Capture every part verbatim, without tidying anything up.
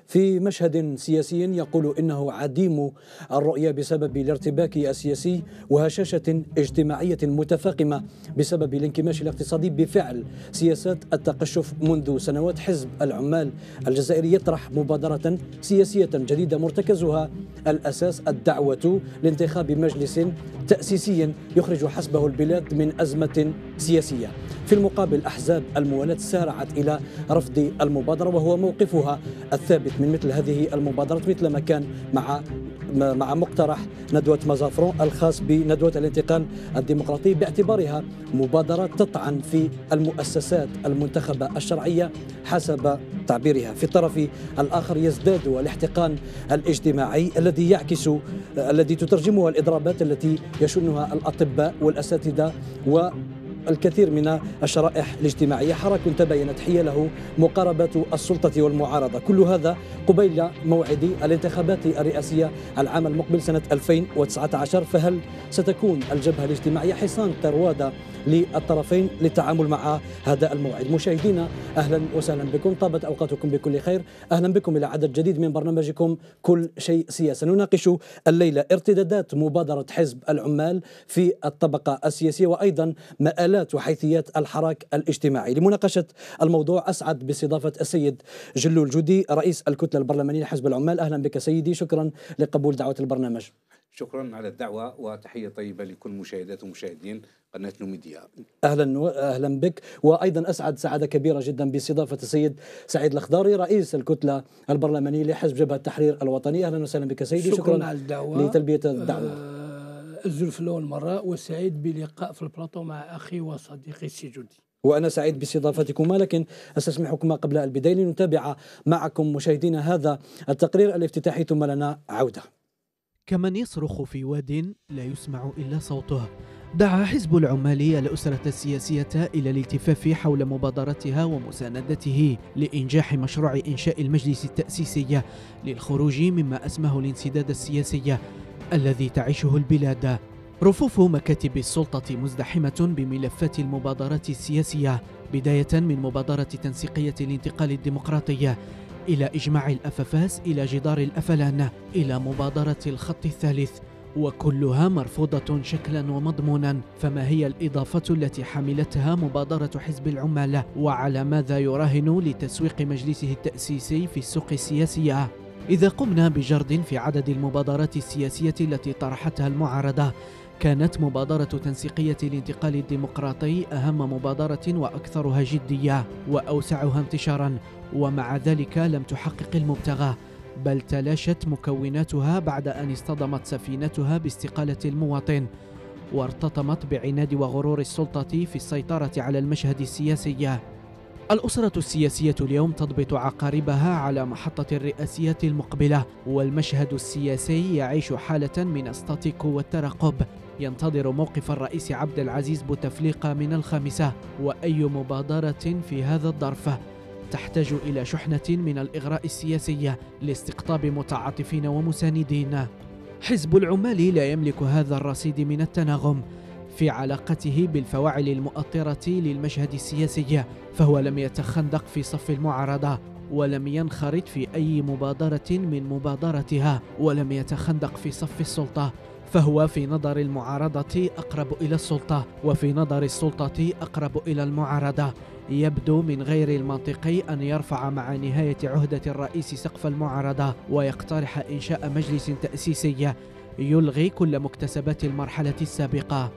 في مشهد سياسي يقول إنه عديم الرؤية بسبب الارتباك السياسي وهشاشة اجتماعية متفاقمة بسبب الانكماش الاقتصادي بفعل سياسات التقشف منذ سنوات، حزب العمال الجزائري يطرح مبادرة سياسية جديدة مرتكزها الأساس الدعوة لانتخاب مجلس تأسيسي يخرج حسبه البلاد من أزمة سياسية. في المقابل أحزاب الموالاة سارعت إلى رفض المبادرة، وهو موقفها الثابت من مثل هذه المبادرات، مثل ما كان مع مع مقترح ندوة مازافرون الخاص بندوة الانتقال الديمقراطي باعتبارها مبادرة تطعن في المؤسسات المنتخبة الشرعية حسب تعبيرها. في الطرف الآخر يزداد الاحتقان الاجتماعي الذي يعكس الذي تترجمها الإضرابات التي يشنها الأطباء والأساتذة و الكثير من الشرائح الاجتماعية، حراك تبينت حيله مقاربة السلطة والمعارضة، كل هذا قبيل موعد الانتخابات الرئاسية العام المقبل سنة ألفين وتسعة عشر. فهل ستكون الجبهة الاجتماعية حصان قروادة للطرفين للتعامل مع هذا الموعد؟ مشاهدينا أهلا وسهلا بكم، طابت أوقاتكم بكل خير، أهلا بكم إلى عدد جديد من برنامجكم كل شيء سياسة. نناقش الليلة ارتدادات مبادرة حزب العمال في الطبقة السياسية وأيضا مآلات وحيثيات الحراك الاجتماعي. لمناقشة الموضوع أسعد باستضافة السيد جلول جودي رئيس الكتلة البرلمانية لحزب العمال. أهلا بك سيدي، شكرا لقبول دعوة البرنامج. شكرا على الدعوة وتحية طيبة لكل مشاهدات ومشاهدين قناة نوميديا. أهلا أهلا بك، وأيضا أسعد سعادة كبيرة جدا باستضافة السيد سعيد الخضاري رئيس الكتلة البرلمانية لحزب جبهة التحرير الوطني. أهلا وسهلا بك سيدي، شكرا, شكرا على الدعوة لتلبية الدعوة. أه الزلف الأول مرة، وسعيد بلقاء في البلاطو مع أخي وصديقي سي جودي. وأنا سعيد باستضافتكما، لكن أستسمحكما قبل البداية لنتابع معكم مشاهدينا هذا التقرير الافتتاحي ثم لنا عودة. كمن يصرخ في واد لا يسمع إلا صوته، دعا حزب العمال الأسرة السياسية إلى الالتفاف حول مبادرتها ومساندته لإنجاح مشروع إنشاء المجلس التأسيسي للخروج مما أسماه الانسداد السياسي الذي تعيشه البلاد. رفوف مكاتب السلطة مزدحمة بملفات المبادرات السياسية، بداية من مبادرة تنسيقية الانتقال الديمقراطي إلى إجماع الأففاس، إلى جدار الأفلان، إلى مبادرة الخط الثالث، وكلها مرفوضة شكلا ومضمونا. فما هي الإضافة التي حملتها مبادرة حزب العمال، وعلى ماذا يراهن لتسويق مجلسه التأسيسي في السوق السياسية؟ إذا قمنا بجرد في عدد المبادرات السياسية التي طرحتها المعارضة، كانت مبادرة تنسيقية الانتقال الديمقراطي أهم مبادرة وأكثرها جدية وأوسعها انتشارا، ومع ذلك لم تحقق المبتغى، بل تلاشت مكوناتها بعد أن اصطدمت سفينتها باستقالة المواطن، وارتطمت بعناد وغرور السلطة في السيطرة على المشهد السياسي. الأسرة السياسية اليوم تضبط عقاربها على محطة الرئاسيات المقبلة، والمشهد السياسي يعيش حالة من الستاتيكو والترقب، ينتظر موقف الرئيس عبد العزيز بوتفليقة من الخامسة. وأي مبادرة في هذا الظرف تحتاج إلى شحنة من الإغراء السياسي لاستقطاب متعاطفين ومساندين. حزب العمال لا يملك هذا الرصيد من التناغم في علاقته بالفواعل المؤطرة للمشهد السياسي، فهو لم يتخندق في صف المعارضة، ولم ينخرط في أي مبادرة من مبادرتها، ولم يتخندق في صف السلطة، فهو في نظر المعارضة أقرب إلى السلطة، وفي نظر السلطة أقرب إلى المعارضة. يبدو من غير المنطقي أن يرفع مع نهاية عهدة الرئيس سقف المعارضة ويقترح إنشاء مجلس تأسيسي يلغي كل مكتسبات المرحلة السابقة.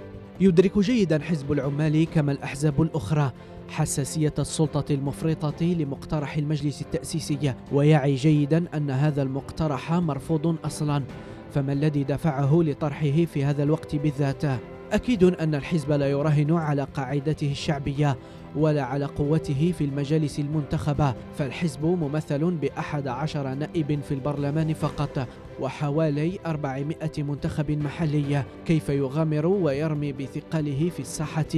يدرك جيدا حزب العمال كما الأحزاب الأخرى حساسية السلطة المفرطة لمقترح المجلس التأسيسي، ويعي جيدا أن هذا المقترح مرفوض أصلا، فما الذي دفعه لطرحه في هذا الوقت بالذات؟ أكيد أن الحزب لا يراهن على قاعدته الشعبية ولا على قوته في المجالس المنتخبة، فالحزب ممثل بأحد عشر نائب في البرلمان فقط وحوالي أربعمائة منتخب محلي. كيف يغامر ويرمي بثقله في الساحة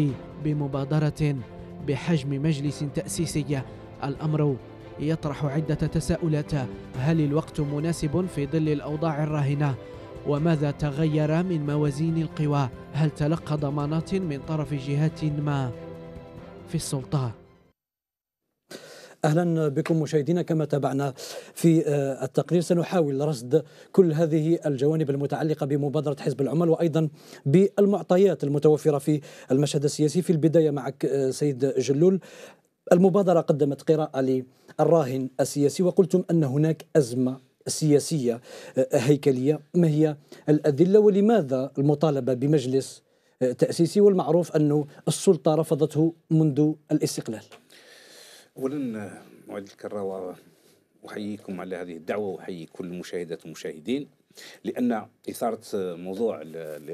بمبادرة بحجم مجلس تأسيسي؟ الأمر يطرح عدة تساؤلات. هل الوقت مناسب في ظل الأوضاع الراهنة؟ وماذا تغير من موازين القوى؟ هل تلقى ضمانات من طرف جهات ما في السلطة؟ أهلا بكم مشاهدينا. كما تابعنا في التقرير سنحاول رصد كل هذه الجوانب المتعلقة بمبادرة حزب العمال وأيضا بالمعطيات المتوفرة في المشهد السياسي. في البداية معك سيد جلول، المبادرة قدمت قراءة للراهن السياسي وقلتم أن هناك أزمة سياسية هيكلية. ما هي الأدلة ولماذا المطالبة بمجلس تأسيسي والمعروف أن السلطة رفضته منذ الاستقلال؟ أولا أعيد الكرة وأحييكم على هذه الدعوة وأحيي كل المشاهدات والمشاهدين، لأن إثارة موضوع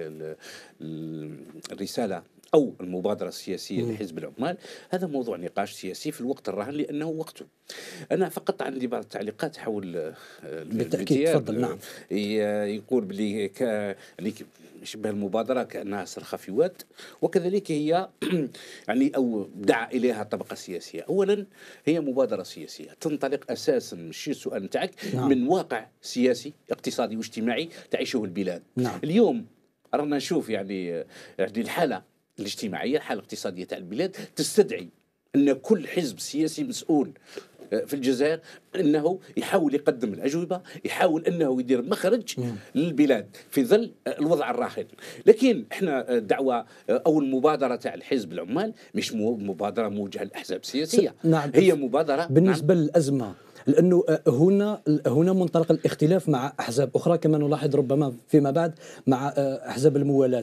الرسالة أو المبادرة السياسية لحزب العمال هذا موضوع نقاش سياسي في الوقت الراهن لأنه وقته. أنا فقط عندي بعض التعليقات حول بالتأكيد. تفضل. نعم. يقول بلي شبه المبادرة كأنها صرخة في واد، وكذلك هي يعني أو دعا إليها طبقة سياسية. أولا هي مبادرة سياسية تنطلق أساسا مش السؤال نتاعك نعم. من واقع سياسي اقتصادي واجتماعي تعيشه البلاد. نعم. اليوم رانا نشوف يعني يعني الحالة الاجتماعية الحالة الاقتصادية تاع البلاد تستدعي أن كل حزب سياسي مسؤول في الجزائر أنه يحاول يقدم الأجوبة، يحاول أنه يدير مخرج مم. للبلاد في ظل الوضع الراهن. لكن احنا الدعوة أو المبادرة تاع الحزب العمال مش مبادرة موجهة للأحزاب السياسية. نعم. هي مبادرة بالنسبة نعم. للأزمة، لأنه هنا هنا منطلق الاختلاف مع أحزاب أخرى كما نلاحظ ربما فيما بعد مع أحزاب الموالاة.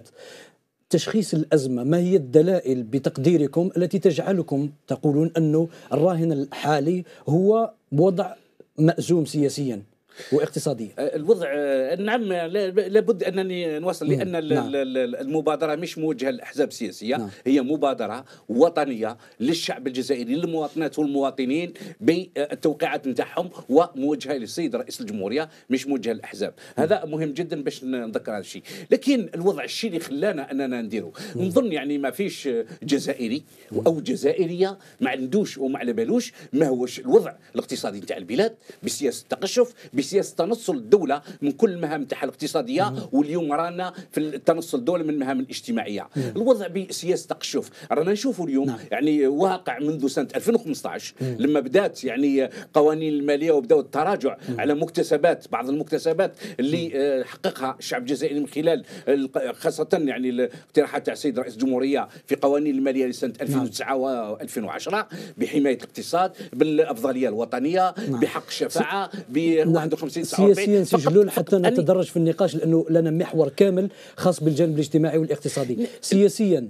تشخيص الأزمة، ما هي الدلائل بتقديركم التي تجعلكم تقولون أنه الراهن الحالي هو وضع مأزوم سياسيا واقتصاديا؟ الوضع نعم لابد أنني نوصل لأن نعم. المبادرة مش موجهة للأحزاب السياسية نعم. هي مبادرة وطنية للشعب الجزائري للمواطنات والمواطنين بالتوقيعات نتاعهم وموجهة للسيد رئيس الجمهورية مش موجهة للأحزاب. هذا مهم جدا باش نذكر هذا الشيء. لكن الوضع الشيء اللي خلانا أننا نديره نظن يعني ما فيش جزائري أو جزائرية ما عندوش وما على بالوش ما هوش الوضع الاقتصادي نتاع البلاد بسياسة التقشف، بسياسة تنصل الدولة من كل المهام نتاعها الاقتصادية، واليوم رانا في التنصل الدولة من المهام الاجتماعية. مم. الوضع بسياسة تقشف رانا نشوفوا اليوم نعم. يعني واقع منذ سنة ألفين وخمسة عشر مم. لما بدات يعني قوانين المالية وبداوا التراجع مم. على مكتسبات بعض المكتسبات اللي مم. حققها الشعب الجزائري من خلال خاصة يعني الاقتراحات تاع السيد رئيس الجمهورية في قوانين المالية لسنة ألفين وتسعة وألفين وعشرة بحماية الاقتصاد بالأفضلية الوطنية نعم. بحق الشفاعة ب سياسيا سجلول حتى نتدرج في النقاش لأنه لنا محور كامل خاص بالجانب الاجتماعي والاقتصادي. سياسيا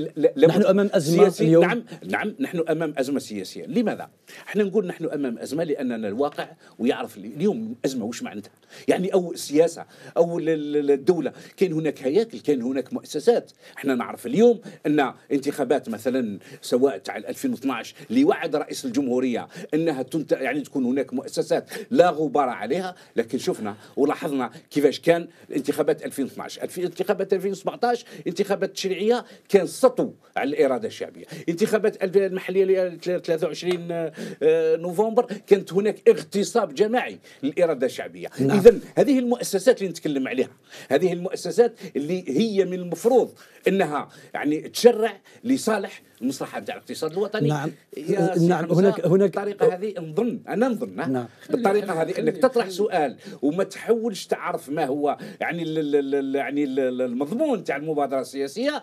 نحن أمام أزمة اليوم. نعم نعم نحن أمام أزمة سياسية. لماذا؟ احنا نقول نحن أمام أزمة لأننا الواقع ويعرف اليوم أزمة وش معناتها يعني أو السياسة أو الدولة. كان هناك هياكل، كان هناك مؤسسات. احنا نعرف اليوم أن انتخابات مثلا سواء تاع ألفين واثني عشر اللي وعد رئيس الجمهورية أنها تنت... يعني تكون هناك مؤسسات لا غبار عليها، لكن شفنا ولاحظنا كيفاش كان الانتخابات ألفين واثني عشر. انتخابات ألفين وسبعة عشر انتخابات تشريعية كان سطو على الإرادة الشعبية. انتخابات المحلية ثلاثة وعشرين نوفمبر كانت هناك اغتصاب جماعي للإرادة الشعبية. نعم. إذن هذه المؤسسات اللي نتكلم عليها، هذه المؤسسات اللي هي من المفروض أنها يعني تشرع لصالح المصلحة نتاع الاقتصاد الوطني. نعم نعم هناك هناك بالطريقة هذه نظن أنا نظن نعم. بالطريقة هذه أنك تطرح سؤال وما تحاولش تعرف ما هو يعني ال يعني المضمون تاع المبادرة السياسية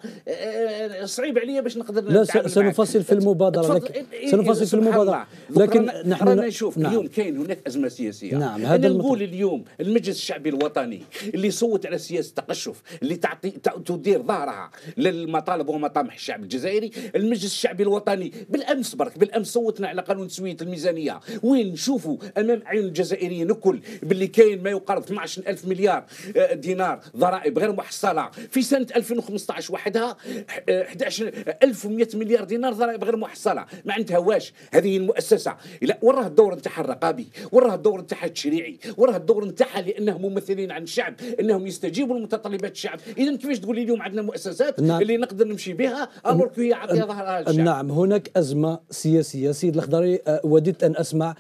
صعيب عليا باش نقدر. لا سنفصل في المبادرة لكن سنفصل في المبادرة لكن نحن نشوف نعم. اليوم كاين هناك أزمة سياسية. نعم. أنا نقول اليوم المجلس الشعبي الوطني اللي صوت على سياسة التقشف اللي تعطي تدير ظهرها للمطالب ومطامح الشعب الجزائري. المجلس الشعبي الوطني بالامس برك بالامس صوتنا على قانون تسويه الميزانيه وين نشوفوا امام عين الجزائريين الكل باللي كاين ما يقارب اثني عشر ألف مليار دينار ضرائب غير محصله في سنه ألفين وخمسة عشر وحدها أحد عشر ألف ومئة مليار دينار ضرائب غير محصله. ما عندها واش هذه المؤسسه. لا وراها الدور نتاعها الرقابي، وراها الدور نتاعها التشريعي، وراها الدور نتاعها لانهم ممثلين عن الشعب انهم يستجيبوا لمتطلبات الشعب. اذا كيفاش تقول لي اليوم عندنا مؤسسات نعم. اللي نقدر نمشي بها الوغ هي عطيها ظهرها للشعب؟ نعم هناك أزمة سياسية. سيد الخضري وددت أن أسمع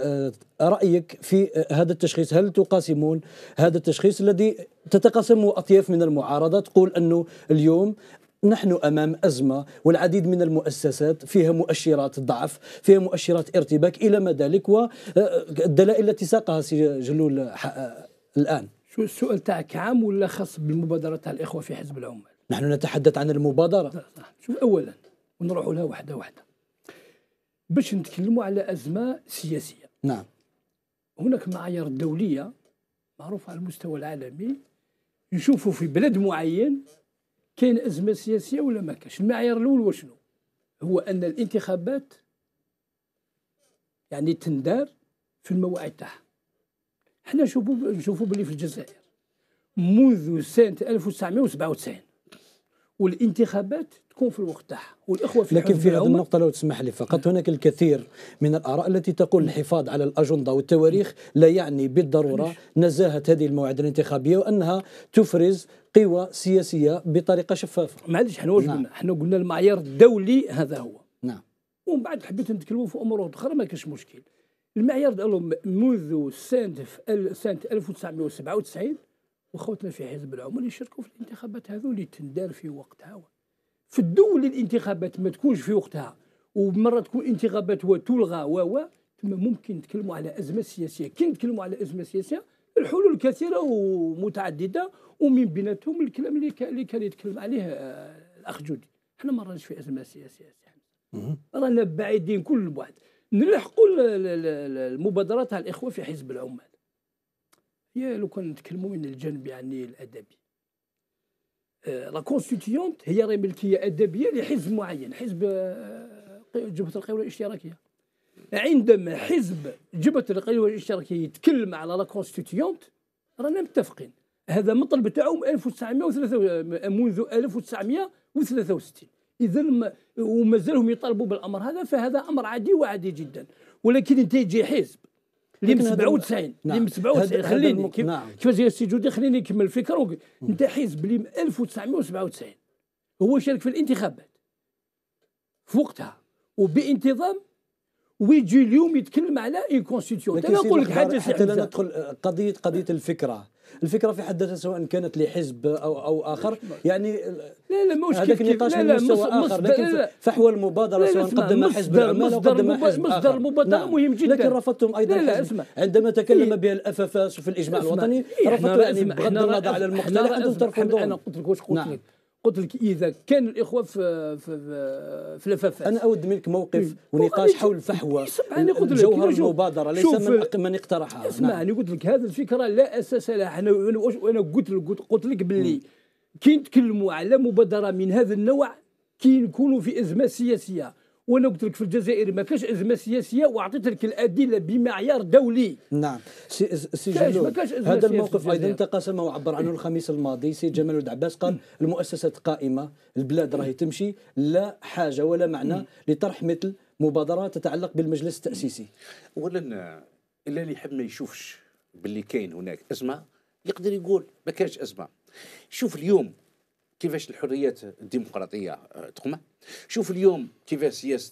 رأيك في هذا التشخيص. هل تقاسمون هذا التشخيص الذي تتقاسم أطياف من المعارضة تقول أنه اليوم نحن أمام أزمة، والعديد من المؤسسات فيها مؤشرات ضعف، فيها مؤشرات ارتباك إلى ما ذلك، والدلائل التي ساقها سي جلول الآن. شو السؤال تاعك عام ولا خاص بالمبادرة تاع الإخوة في حزب العمال؟ نحن نتحدث عن المبادرة. شوف، أولا ونروحوا لها واحدة واحدة باش نتكلموا على أزمة سياسية. نعم. هناك معايير دولية معروفة على المستوى العالمي، نشوفوا في بلد معين كاين أزمة سياسية ولا ما كاش. المعيار الأول وشنو؟ هو أن الانتخابات يعني تندار في المواعيد تاعها. احنا نشوفوا نشوفوا بلي في الجزائر منذ سنة ألف وتسعمائة وسبعة وتسعين والانتخابات تكون في الوقت تاعها، والاخوه في لكن في هذه النقطة لو تسمح لي فقط، هناك الكثير من الآراء التي تقول الحفاظ على الأجندة والتواريخ لا يعني بالضرورة نزاهة هذه المواعيد الانتخابية، وأنها تفرز قوى سياسية بطريقة شفافة. معليش، احنا واش قلنا؟ نعم. احنا قلنا المعيار الدولي هذا هو. نعم. ومن بعد حبيت نتكلموا في أمور أخرى ما كاش مشكل. المعيار ديالهم منذ سنة سنة ألف وتسعمائة وسبعة وتسعين وخوتنا في حزب العمال يشاركوا في الانتخابات هذو اللي تندار في وقتها. في الدول الانتخابات ما تكونش في وقتها ومرة تكون انتخابات وتلغى و ثم ممكن نتكلموا على أزمة سياسية. كي نتكلموا على أزمة سياسية الحلول كثيرة ومتعددة، ومن بيناتهم الكلام اللي اللي كان يتكلم عليه الأخ جودي. احنا ما راناش في أزمة سياسية، رانا بعيدين كل البعد. نلحقوا المبادرات تاع الإخوة في حزب العمال. هي لو كان نتكلموا من الجانب يعني الأدبي، لا كونستيتيونت هي راهي ملكيه ادبيه لحزب معين، حزب جبهه القوى الاشتراكيه. عندما حزب جبهه القوى الاشتراكيه يتكلم على لا كونستيتيونت رانا متفقين، هذا مطلب تاعهم ألف وتسعمائة وثلاثة منذ ألف وتسعمائة وثلاثة وستين. اذا ومازالهم يطالبوا بالامر هذا، فهذا امر عادي وعادي جدا. ولكن انت تجي حزب اللي من سبعة وتسعين اللي من سبعة وتسعين خليني كيف نعم. كيفاش داير السي جودي، خليني نكمل الفكره. انت حزب اللي من ألف وتسعمائة وسبعة وتسعين هو شارك في الانتخابات في وقتها وبانتظام، ويجي اليوم يتكلم على ان كونستيتيون. انا نقول لك حاجه حتى لا ندخل قضيه قضيه الفكره الفكره في حد ذاتها سواء كانت لحزب او او اخر، يعني لا لا مش هذاك النقاش من مستوى اخر، لكن فحوى المبادره سواء قدمها حزب العمال او قدمها حزب اخر. مصدر المبادره نعم. مهم جدا. لكن رفضتم ايضا لا لا اسمع. عندما تكلم بها الافافاس في الاجماع الوطني رفضتوا، يعني بغض النظر على المقترح انتم ترفضون. انا قلت لك واش قلت لك؟ قلت لك اذا كان الاخوه في في في الافافاس. انا اود منك موقف ونقاش حول فحوى جوهر المبادره ليس من من اقترحها. اسمعني، قلت لك هذه الفكره لا اساس لها. انا وانا قلت لك قلت لك باللي كي نتكلموا على مبادره من هذا النوع كي نكونوا في ازمه سياسيه، وانا قلت لك في الجزائر ما كاش ازمه سياسيه واعطيت لك الادله بمعيار دولي. نعم سي, سي جلول، هذا الموقف ايضا تقاسمه وعبر عنه الخميس الماضي سي جمال ولد عباس، قال المؤسسات قائمه، البلاد راهي تمشي، لا حاجه ولا معنى لطرح مثل مبادره تتعلق بالمجلس التاسيسي. اولا الا اللي يحب ما يشوفش باللي كاين هناك ازمه يقدر يقول ما كانش ازمه. شوف اليوم كيفاش الحريات الديمقراطيه تقمع، شوف اليوم كيفاش سياسه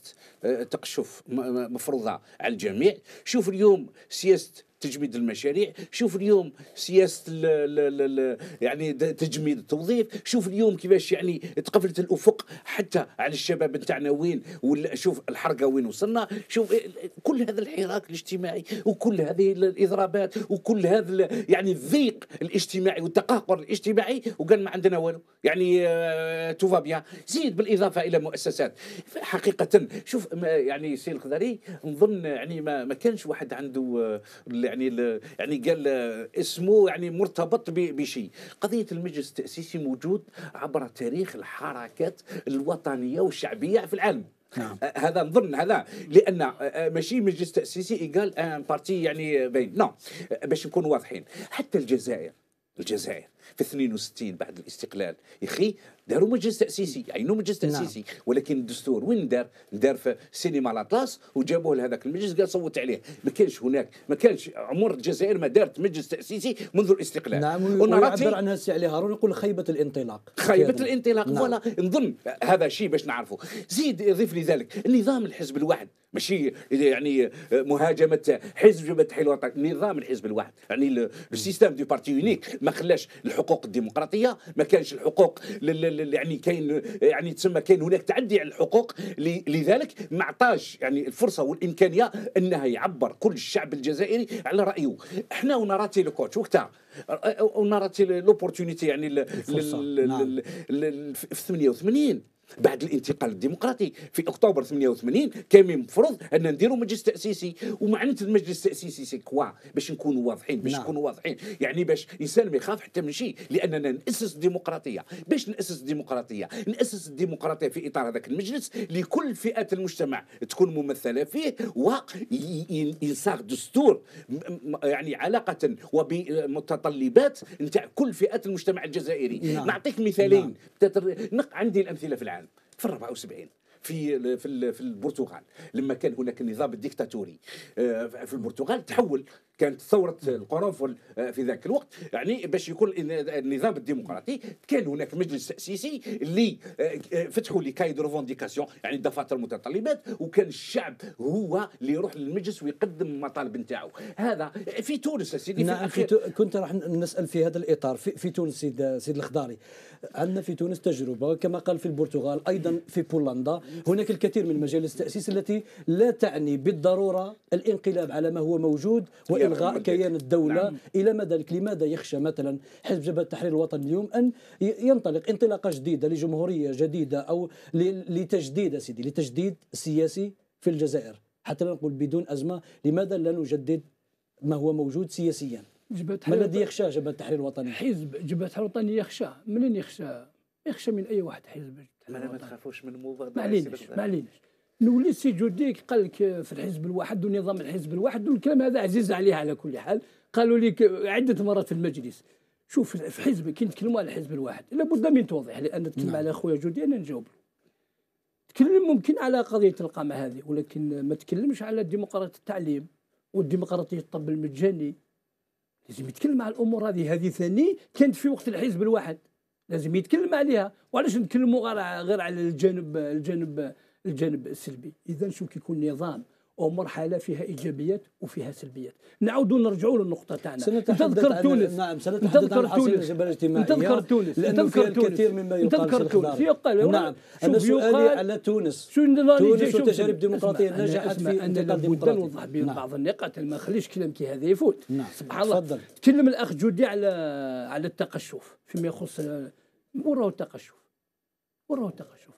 تقشف مفروضه على الجميع، شوف اليوم سياسه تجميد المشاريع، شوف اليوم سياسه ال ال ال يعني تجميد التوظيف، شوف اليوم كيفاش يعني تقفلت الافق حتى على الشباب نتاعنا وين، ولا شوف الحرقه وين وصلنا، شوف كل هذا الحراك الاجتماعي وكل هذه الاضرابات وكل هذا يعني الضيق الاجتماعي والتقهقر الاجتماعي، وقال ما عندنا والو، يعني آه توفا بيان. زيد بالاضافه الى مؤسسات حقيقه. شوف يعني سي الخضري نظن يعني ما, ما كانش واحد عنده يعني يعني قال اسمه يعني مرتبط بشيء. قضيه المجلس التاسيسي موجود عبر تاريخ الحركات الوطنيه والشعبيه في العالم. نعم. هذا نظن هذا لان ماشي مجلس تاسيسي قال ان بارتي يعني باين نو. باش نكونوا واضحين، حتى الجزائر الجزائر في اثنين وستين بعد الاستقلال يا اخي داروا مجلس تاسيسي، عينوا مجلس تاسيسي. نعم. ولكن الدستور وين دار؟ دار في سينما لاطلاس وجابوه لهذاك المجلس قال صوت عليه. ما كانش هناك، ما كانش عمر الجزائر ما دارت مجلس تاسيسي منذ الاستقلال. نعم. ويعبر عنها السي علي هارون يقول خيبه الانطلاق. خيبه الانطلاق. نعم. فوالا نظن هذا شيء باش نعرفه. زيد يضيف لي ذلك النظام الحزب الواحد، ماشي يعني مهاجمه حزب جبهه التحرير الوطني، نظام الحزب الواحد يعني السيستم دو بارتي يونيك ما خلاش الحقوق الديمقراطيه، ما كانش الحقوق لل يعني كاين يعني تسمى كاين هناك تعدي على الحقوق، لذلك ما عطاش يعني الفرصه والامكانيه انها يعبر كل الشعب الجزائري على رايه. احنا ونراتي لو كوتش وقتها ونراتي لوبورتونيتي يعني في ثمانية وثمانين بعد الانتقال الديمقراطي في اكتوبر ثمانية وثمانين كان المفروض ان نديروا مجلس تاسيسي. ومعنى المجلس التاسيسي سي كوا باش نكونوا واضحين باش نكونوا واضحين يعني باش الانسان ما يخاف حتى من شيء، لاننا ناسس الديمقراطيه. باش ناسس الديمقراطيه ناسس الديمقراطيه في اطار هذاك المجلس لكل فئات المجتمع تكون ممثله فيه، وينصاغ دستور يعني علاقه وبمتطلبات نتاع كل فئات المجتمع الجزائري. نعم. نعطيك مثالين. نعم. عندي الامثله في العالم في أربعة وسبعين في في في البرتغال لما كان هناك النظام الديكتاتوري في البرتغال تحول، كانت ثوره القرنفل في ذاك الوقت يعني باش يكون النظام الديمقراطي. كان هناك مجلس تاسيسي اللي فتحوا لي كاي دو ريفونديكاسيون يعني دفاتر المتطلبات، وكان الشعب هو اللي يروح للمجلس ويقدم المطالب نتاعو. هذا في تونس يا سيدي. نعم في تو... كنت راح نسال في هذا الاطار. في, في تونس سيد سيد الخضاري، عندنا في تونس تجربه كما قال في البرتغال، ايضا في بولندا هناك الكثير من مجالس التاسيس التي لا تعني بالضروره الانقلاب على ما هو موجود وإلغاء كيان الدولة. نعم. إلى ما ذلك لماذا يخشى مثلا حزب جبهة التحرير الوطني اليوم أن ينطلق انطلاقة جديدة لجمهورية جديدة أو لتجديد سيدي لتجديد سياسي في الجزائر، حتى لا نقول بدون أزمة؟ لماذا لا نجدد ما هو موجود سياسيا؟ ما الذي يخشى جبهة التحرير الوطني؟ حزب جبهة التحرير الوطني يخشى منين؟ يخشى يخشى من أي واحد. حزب ما تخافوش من المبادرة. معليناش معليناش نولي سي جوديك قال لك في الحزب الواحد ونظام الحزب الواحد، والكلام هذا عزيز عليه على كل حال. قالوا لي عده مرات في المجلس. شوف في حزب كي نتكلموا على الحزب الواحد لابد من توضيح، لان نتكلم نعم. على خويا جودي انا نجاوب. تكلم ممكن على قضيه القامه هذه، ولكن ما تكلمش على ديمقراطيه التعليم والديمقراطيه الطب المجاني. لازم يتكلم على الامور هذه. هذه ثاني كانت في وقت الحزب الواحد، لازم يتكلم عليها. وعلاش نتكلموا غير غير على الجانب الجانب الجانب السلبي؟ اذا شو كيكون نظام او مرحله فيها ايجابيات وفيها سلبيات. نعاودوا نرجعوا للنقطه تاعنا. تذكر تونس. نعم سنتحدث عن الحصيله الجبهه الاجتماعيه. تذكر تونس لانه فيها الكثير مما يقال. تذكر تونس يقال. نعم انا سؤالي على تونس. تونس وتجارب ديمقراطيه نجحت في انتقال ديمقراطي. نوضح بعض النقاط، ما نخليش كلام كي هذا يفوت. نعم. سبحان الله. تكلم الاخ جودي على على التقشف فيما يخص وراه التقشف وراه التقشف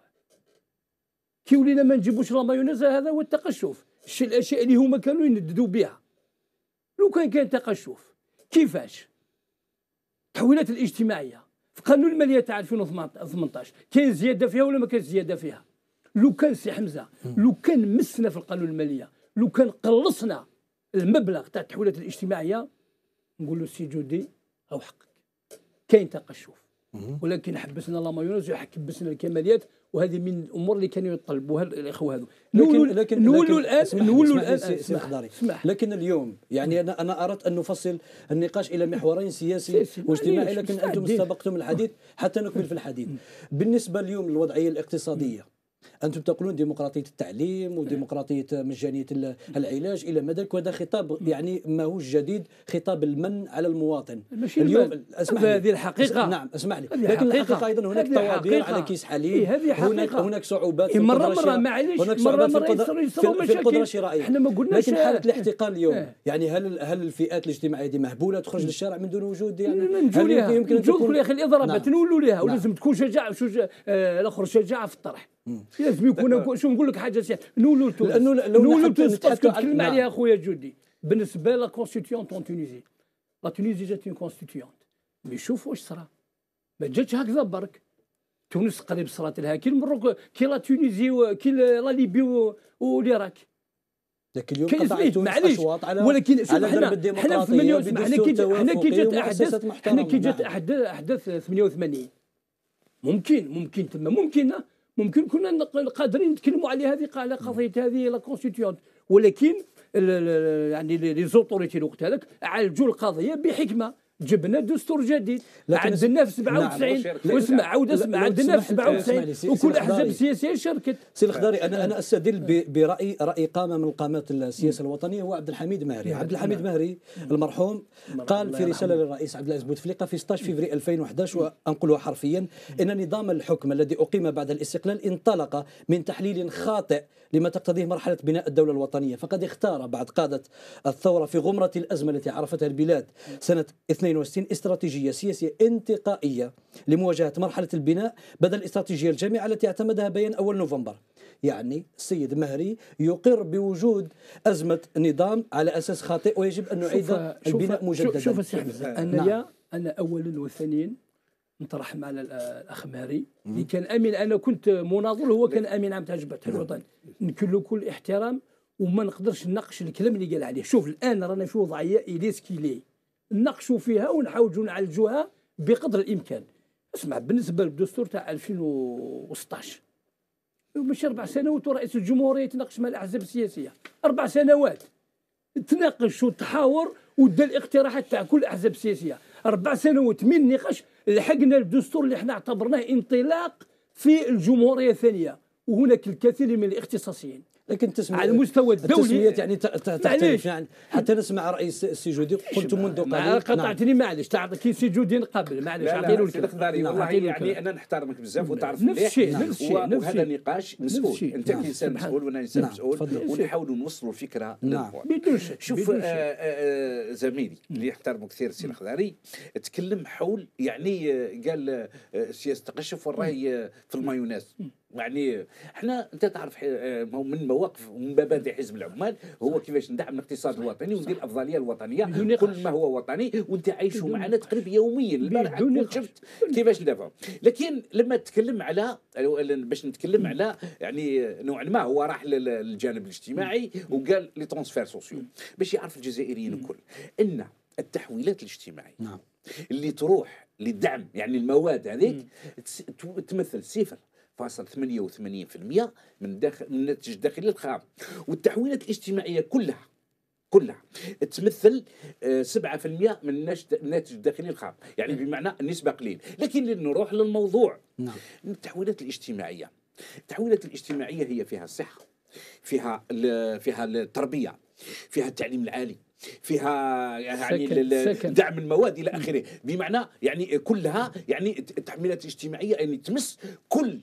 كي ولينا ما نجيبوش لا مايونيز. هذا هو التقشف. الاشياء اللي هما كانوا ينددوا بها لو كان كان تقشف. كيفاش؟ التحويلات الاجتماعيه في قانون الماليه تاع ألفين وثمنطاش كاين زياده فيها ولا ما كانش زياده فيها؟ لو كان سي حمزه لو كان مسنا في القانون الماليه، لو كان قلصنا المبلغ تاع التحويلات الاجتماعيه، نقول له سي جودي او حقك كاين تقشف، ولكن حبسنا لا مايونيز وحبسنا الكماليات، وهذه من الامور اللي كانوا يطلبوها الاخوه هذو. لكن لكن نولوا الان نولوا الان اسمح لكن اليوم يعني انا انا اردت ان نفصل النقاش الى محورين سياسي واجتماعي، لكن انتم استبقتم الحديث حتى نكمل في الحديث. بالنسبه اليوم للوضعيه الاقتصاديه، أنتم تقولون ديمقراطية التعليم وديمقراطية مجانية العلاج إلى ما ذلك، وهذا خطاب يعني ما هو جديد، خطاب المن على المواطن. اليوم اسمح لي هذه الحقيقة. نعم اسمح لي، لكن الحقيقة أيضا هناك طوابير على كيس حليب. هناك هناك صعوبات في مرة مرة معليش هناك صعوبات في, في القدرة الشرائية. احنا ما قلناش. لكن حالة الاحتقان اليوم يعني هل هل الفئات الاجتماعية دي مهبولة تخرج للشارع من دون وجود؟ يعني هل يمكن أن تكون يا أخي الإضرابات نولوا لها، ولازم تكون شجاعة الآخر شجاعة في الطرح. لازم يكون. شو نقول لك حاجه سيئه، نولوا لتونس. لانه لو نتكلم عليها خويا جودي. بالنسبه لا كونستيتيونت اون تونيزي، لا تونيزي جات اون كونستيتيونت، مي شوف واش صرا، ما جاتش هكذا برك. تونس قريب صرات لها كي المروك كي لا تونيزي كي لا ليبي والعراق. لكن اليوم قطعت تونس اشواط على ولكن شوف على درب الديمقراطيه حنا كي جات احداث حنا كي جات احداث ثمانية وثمانين ممكن ممكن تما ممكن ممكن كنا قادرين نتكلموا على هذه على قضيه هذه لا كونستيتيونت، ولكن يعني لي زوتوريتي الوقت هذاك عالجوا القضيه بحكمه. جبنا دستور جديد عدلناه في سبعة وتسعين. نعم. واسمع عاود اسمع عدلناه في سبعة وتسعين وكل الاحزاب السياسيه شاركت. سي الخضاري، انا انا استدل براي راي قامه من قامات السياسه الوطنيه هو عبد الحميد مهري. عبد الحميد مهري المرحوم قال في رساله للرئيس عبد العزيز بوتفليقه في ستة عشر فبراير ألفين وأحد عشر وانقلها حرفيا: ان نظام الحكم الذي اقيم بعد الاستقلال انطلق من تحليل خاطئ لما تقتضيه مرحله بناء الدوله الوطنيه، فقد اختار بعد قاده الثوره في غمره الازمه التي عرفتها البلاد سنه اثنين وستين استراتيجيه سياسيه انتقائيه لمواجهه مرحله البناء بدل الاستراتيجيه الجامعه التي اعتمدها بيان اول نوفمبر. يعني السيد مهري يقر بوجود ازمه نظام على اساس خاطئ ويجب ان نعيد البناء مجددا. شوف السي حمزه، انا نعم. انا اولا وثانيا نطرح على الاخ مهري اللي كان امين، انا كنت مناضل هو كان امين عام تاع جبهه الوطن، نكن له كل احترام وما نقدرش نناقش الكلام اللي قال عليه. شوف الان رانا في وضعيه اليس كيلي نناقشوا فيها ونحاولوا نعالجوها بقدر الامكان. اسمع، بالنسبه للدستور تاع ألفين وستطاش ماشي اربع سنوات ورئيس الجمهوريه يتناقش مع الاحزاب السياسيه، اربع سنوات تناقش وتحاور ودا الاقتراحات تاع كل الاحزاب السياسيه، اربع سنوات من النقاش لحقنا الدستور اللي احنا اعتبرناه انطلاق في الجمهوريه الثانيه. وهناك الكثير من الاختصاصيين لكن تسمع على المستوى الدولي التسميات يعني تختلف، يعني حتى نسمع رئيس السجودي قلت منذ قليل. قطعتني معلش، تعطي سجودي قبل معلش اعطيني الخضاري. والله يعني انا نحترمك بزاف وتعرف نفس الشيء نفس الشيء وهذا نقاش مسؤول، انت كانسان مسؤول وانا انسان مسؤول ونحاولوا نوصلوا الفكره للموضوع بدون شك. شوف زميلي اللي يحترمه كثير السي الخضاري تكلم حول يعني قال سياسه التقشف والراي في المايونيز. يعني احنا انت تعرف من مواقف ومن مبادئ حزب العمال هو كيفاش ندعم الاقتصاد الوطني وندير الافضليه الوطنيه كل ما هو وطني، وانت عايشوا معنا تقريبا يوميا. البارح كنت شفت كيفاش ندافعوا. لكن لما تتكلم على باش نتكلم على يعني نوعا ما هو راح للجانب الاجتماعي وقال لي ترانسفير سوسيو باش يعرف الجزائريين الكل ان التحويلات الاجتماعيه نعم. اللي تروح للدعم يعني المواد هذيك تمثل صفر فاصل ثمانية وثمانين بالمئة من داخل من الناتج الداخلي الخام، والتحويلات الاجتماعيه كلها كلها تمثل سبعة بالمئة من الناتج الداخلي الخام، يعني بمعنى النسبه قليل. لكن نروح للموضوع نعم. التحويلات الاجتماعيه التحويلات الاجتماعيه هي فيها الصحه، فيها فيها التربيه، فيها التعليم العالي، فيها يعني دعم المواد الى اخره، بمعنى يعني كلها يعني التحميلات الاجتماعيه يعني تمس كل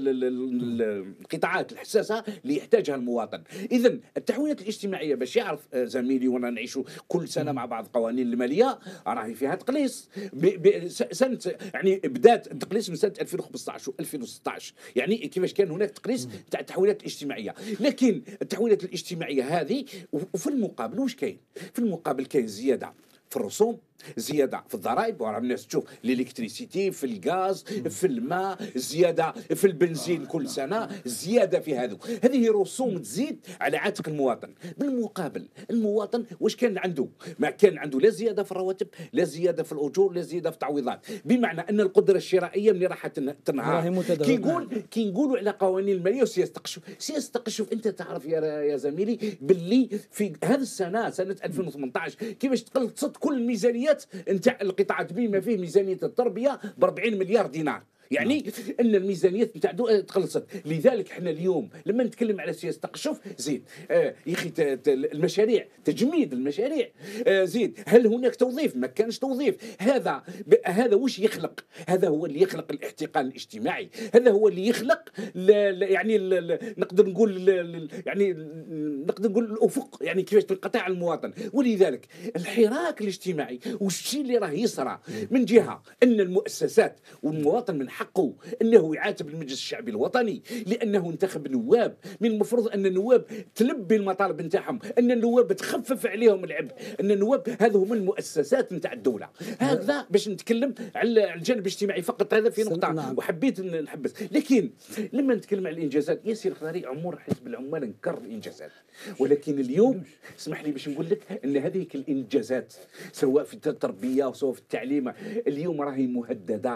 القطاعات الحساسه اللي يحتاجها المواطن. اذا التحويلات الاجتماعيه باش يعرف زميلي وانا نعيشوا كل سنه مع بعض قوانين الماليه راهي فيها تقليص سنه يعني بدات التقليص من سنه ألفين وخمسطاش وألفين وستطاش، يعني كيفاش كان هناك تقليص تاع التحويلات الاجتماعيه. لكن التحويلات الاجتماعيه هذه وفي المقابل واش كاين؟ في المقابل كاين زياده في الرسوم، زياده في الضرائب، وراه الناس تشوف الالكتريسيتي في الغاز في الماء، زياده في البنزين كل سنه، زياده في هذو، هذه رسوم تزيد على عاتق المواطن. بالمقابل المواطن واش كان عنده؟ ما كان عنده لا زياده في الرواتب، لا زياده في الاجور، لا زياده في التعويضات، بمعنى ان القدره الشرائيه من راح تنهار. كي نقول كي نقولوا على قوانين الماليه وسياسه التقشف، سياسه التقشف انت تعرف يا يا زميلي باللي في هذه السنه سنه ألفين وثمانطاش كيفاش تقلصت كل الميزانيات نتاع القطاعات بما فيه ميزانيه التربيه ب أربعين مليار دينار، يعني ان الميزانيات نتاع تقلصت. لذلك احنا اليوم لما نتكلم على سياسه التقشف زيد آه يا اخي المشاريع تجميد المشاريع آه زيد هل هناك توظيف؟ ما كانش توظيف. هذا هذا وش يخلق؟ هذا هو اللي يخلق الاحتقان الاجتماعي، هذا هو اللي يخلق ل يعني ل نقدر نقول ل يعني نقدر نقول الافق، يعني كيفاش تنقطع المواطن. ولذلك الحراك الاجتماعي والشيء اللي راه يصرى من جهه ان المؤسسات والمواطن من حقه انه يعاتب المجلس الشعبي الوطني لانه انتخب نواب، من المفروض ان النواب تلبي المطالب نتاعهم، ان النواب تخفف عليهم العبء، ان النواب هذا هم المؤسسات نتاع الدوله. هذا باش نتكلم على الجانب الاجتماعي فقط، هذا في نقطه نعم. وحبيت نحبس. لكن لما نتكلم على الانجازات ياسر الخضاري عمر حزب العمال انكر الانجازات، ولكن اليوم اسمح لي باش نقول لك ان هذه الانجازات سواء في التربيه وسواء في التعليم اليوم راهي مهدده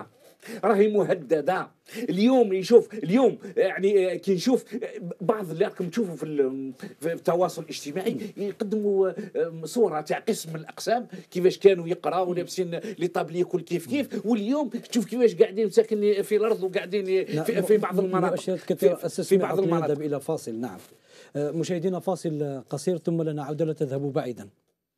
راهي مهدده اليوم. يشوف اليوم يعني كي نشوف بعض اللي راكم تشوفوا في, في التواصل الاجتماعي يقدموا صوره تاع قسم من الاقسام كيفاش كانوا يقراوا لابسين لي طابلي كل كيف كيف، واليوم تشوف كيفاش قاعدين مساكن في الارض وقاعدين في, في بعض المناطق في, في بعض المناطق. نذهب الى فاصل. نعم مشاهدينا، فاصل قصير ثم لنا عوده، لا تذهبوا بعيدا.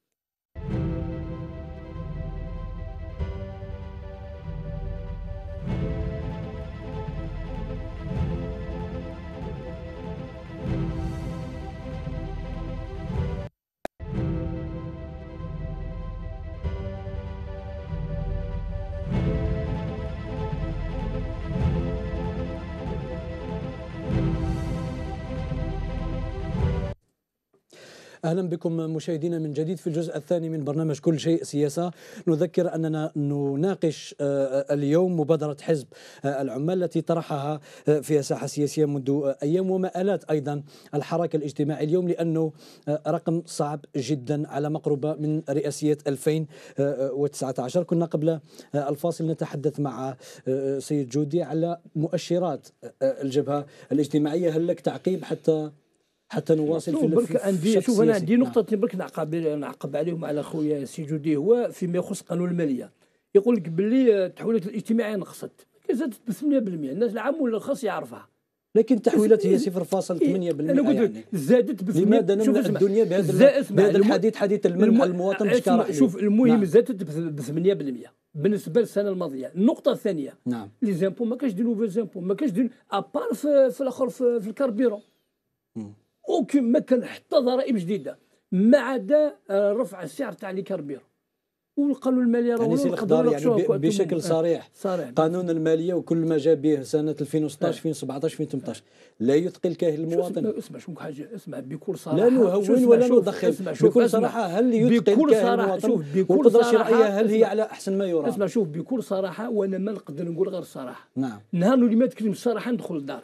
أهلا بكم مشاهدينا من جديد في الجزء الثاني من برنامج كل شيء سياسة. نذكر أننا نناقش اليوم مبادرة حزب العمال التي طرحها في الساحة السياسية منذ أيام، ومآلات أيضا الحراك الاجتماعي اليوم، لأنه رقم صعب جدا على مقربة من رئاسية ألفين وتسعة عشر. كنا قبل الفاصل نتحدث مع سيد جودي على مؤشرات الجبهة الاجتماعية. هل لك تعقيب حتى حتى نواصل في برك عندي شوف انا عندي نقطه نعم. برك نعقب نعقب عليهم على خويا سي جودي، هو فيما يخص قانون الماليه. يقول لك باللي التحويلات الاجتماعيه نقصت، زادت ب ثمانية بالمئة، الناس العام ولا الخاص يعرفها، لكن التحويلات هي صفر فاصلة ثمانية بالمئة. انا قلت لك يعني زادت ب ثمانية. لماذا نمنع الدنيا بهذا بهذا الحديث، حديث المنع المواطن مش كراهيه؟ شوف المهم نعم. زادت ب ثمانية بالمئة بالنسبه للسنه الماضيه. النقطه الثانيه نعم لي زامبو ما كاش دي نوفيل زامبو، ما كاش دي ابار في, في الاخر في, في الكاربيرون، اوكي ما كان حتى ضرائب جديده ما عدا رفع السعر تاع لي كاربيرون. والقانون الماليه يعني سي الخضار يعني بشكل صريح صريح قانون الماليه وكل ما جاء به سنه ألفين وستة عشر ألفين وسبعة عشر ألفين وثمانية عشر لا يثقل كاهل المواطن. اسمع شوف حاجه، اسمع بكل صراحه، لا نهون ولا ندخل، بكل صراحه هل يثقل كاهل المواطن والقدره الشرعيه هل هي على احسن ما يرام؟ اسمع شوف بكل صراحه، وانا ما نقدر نقول غير الصراحه. نعم نهار اللي ما تكلم الصراحه ندخل لداري.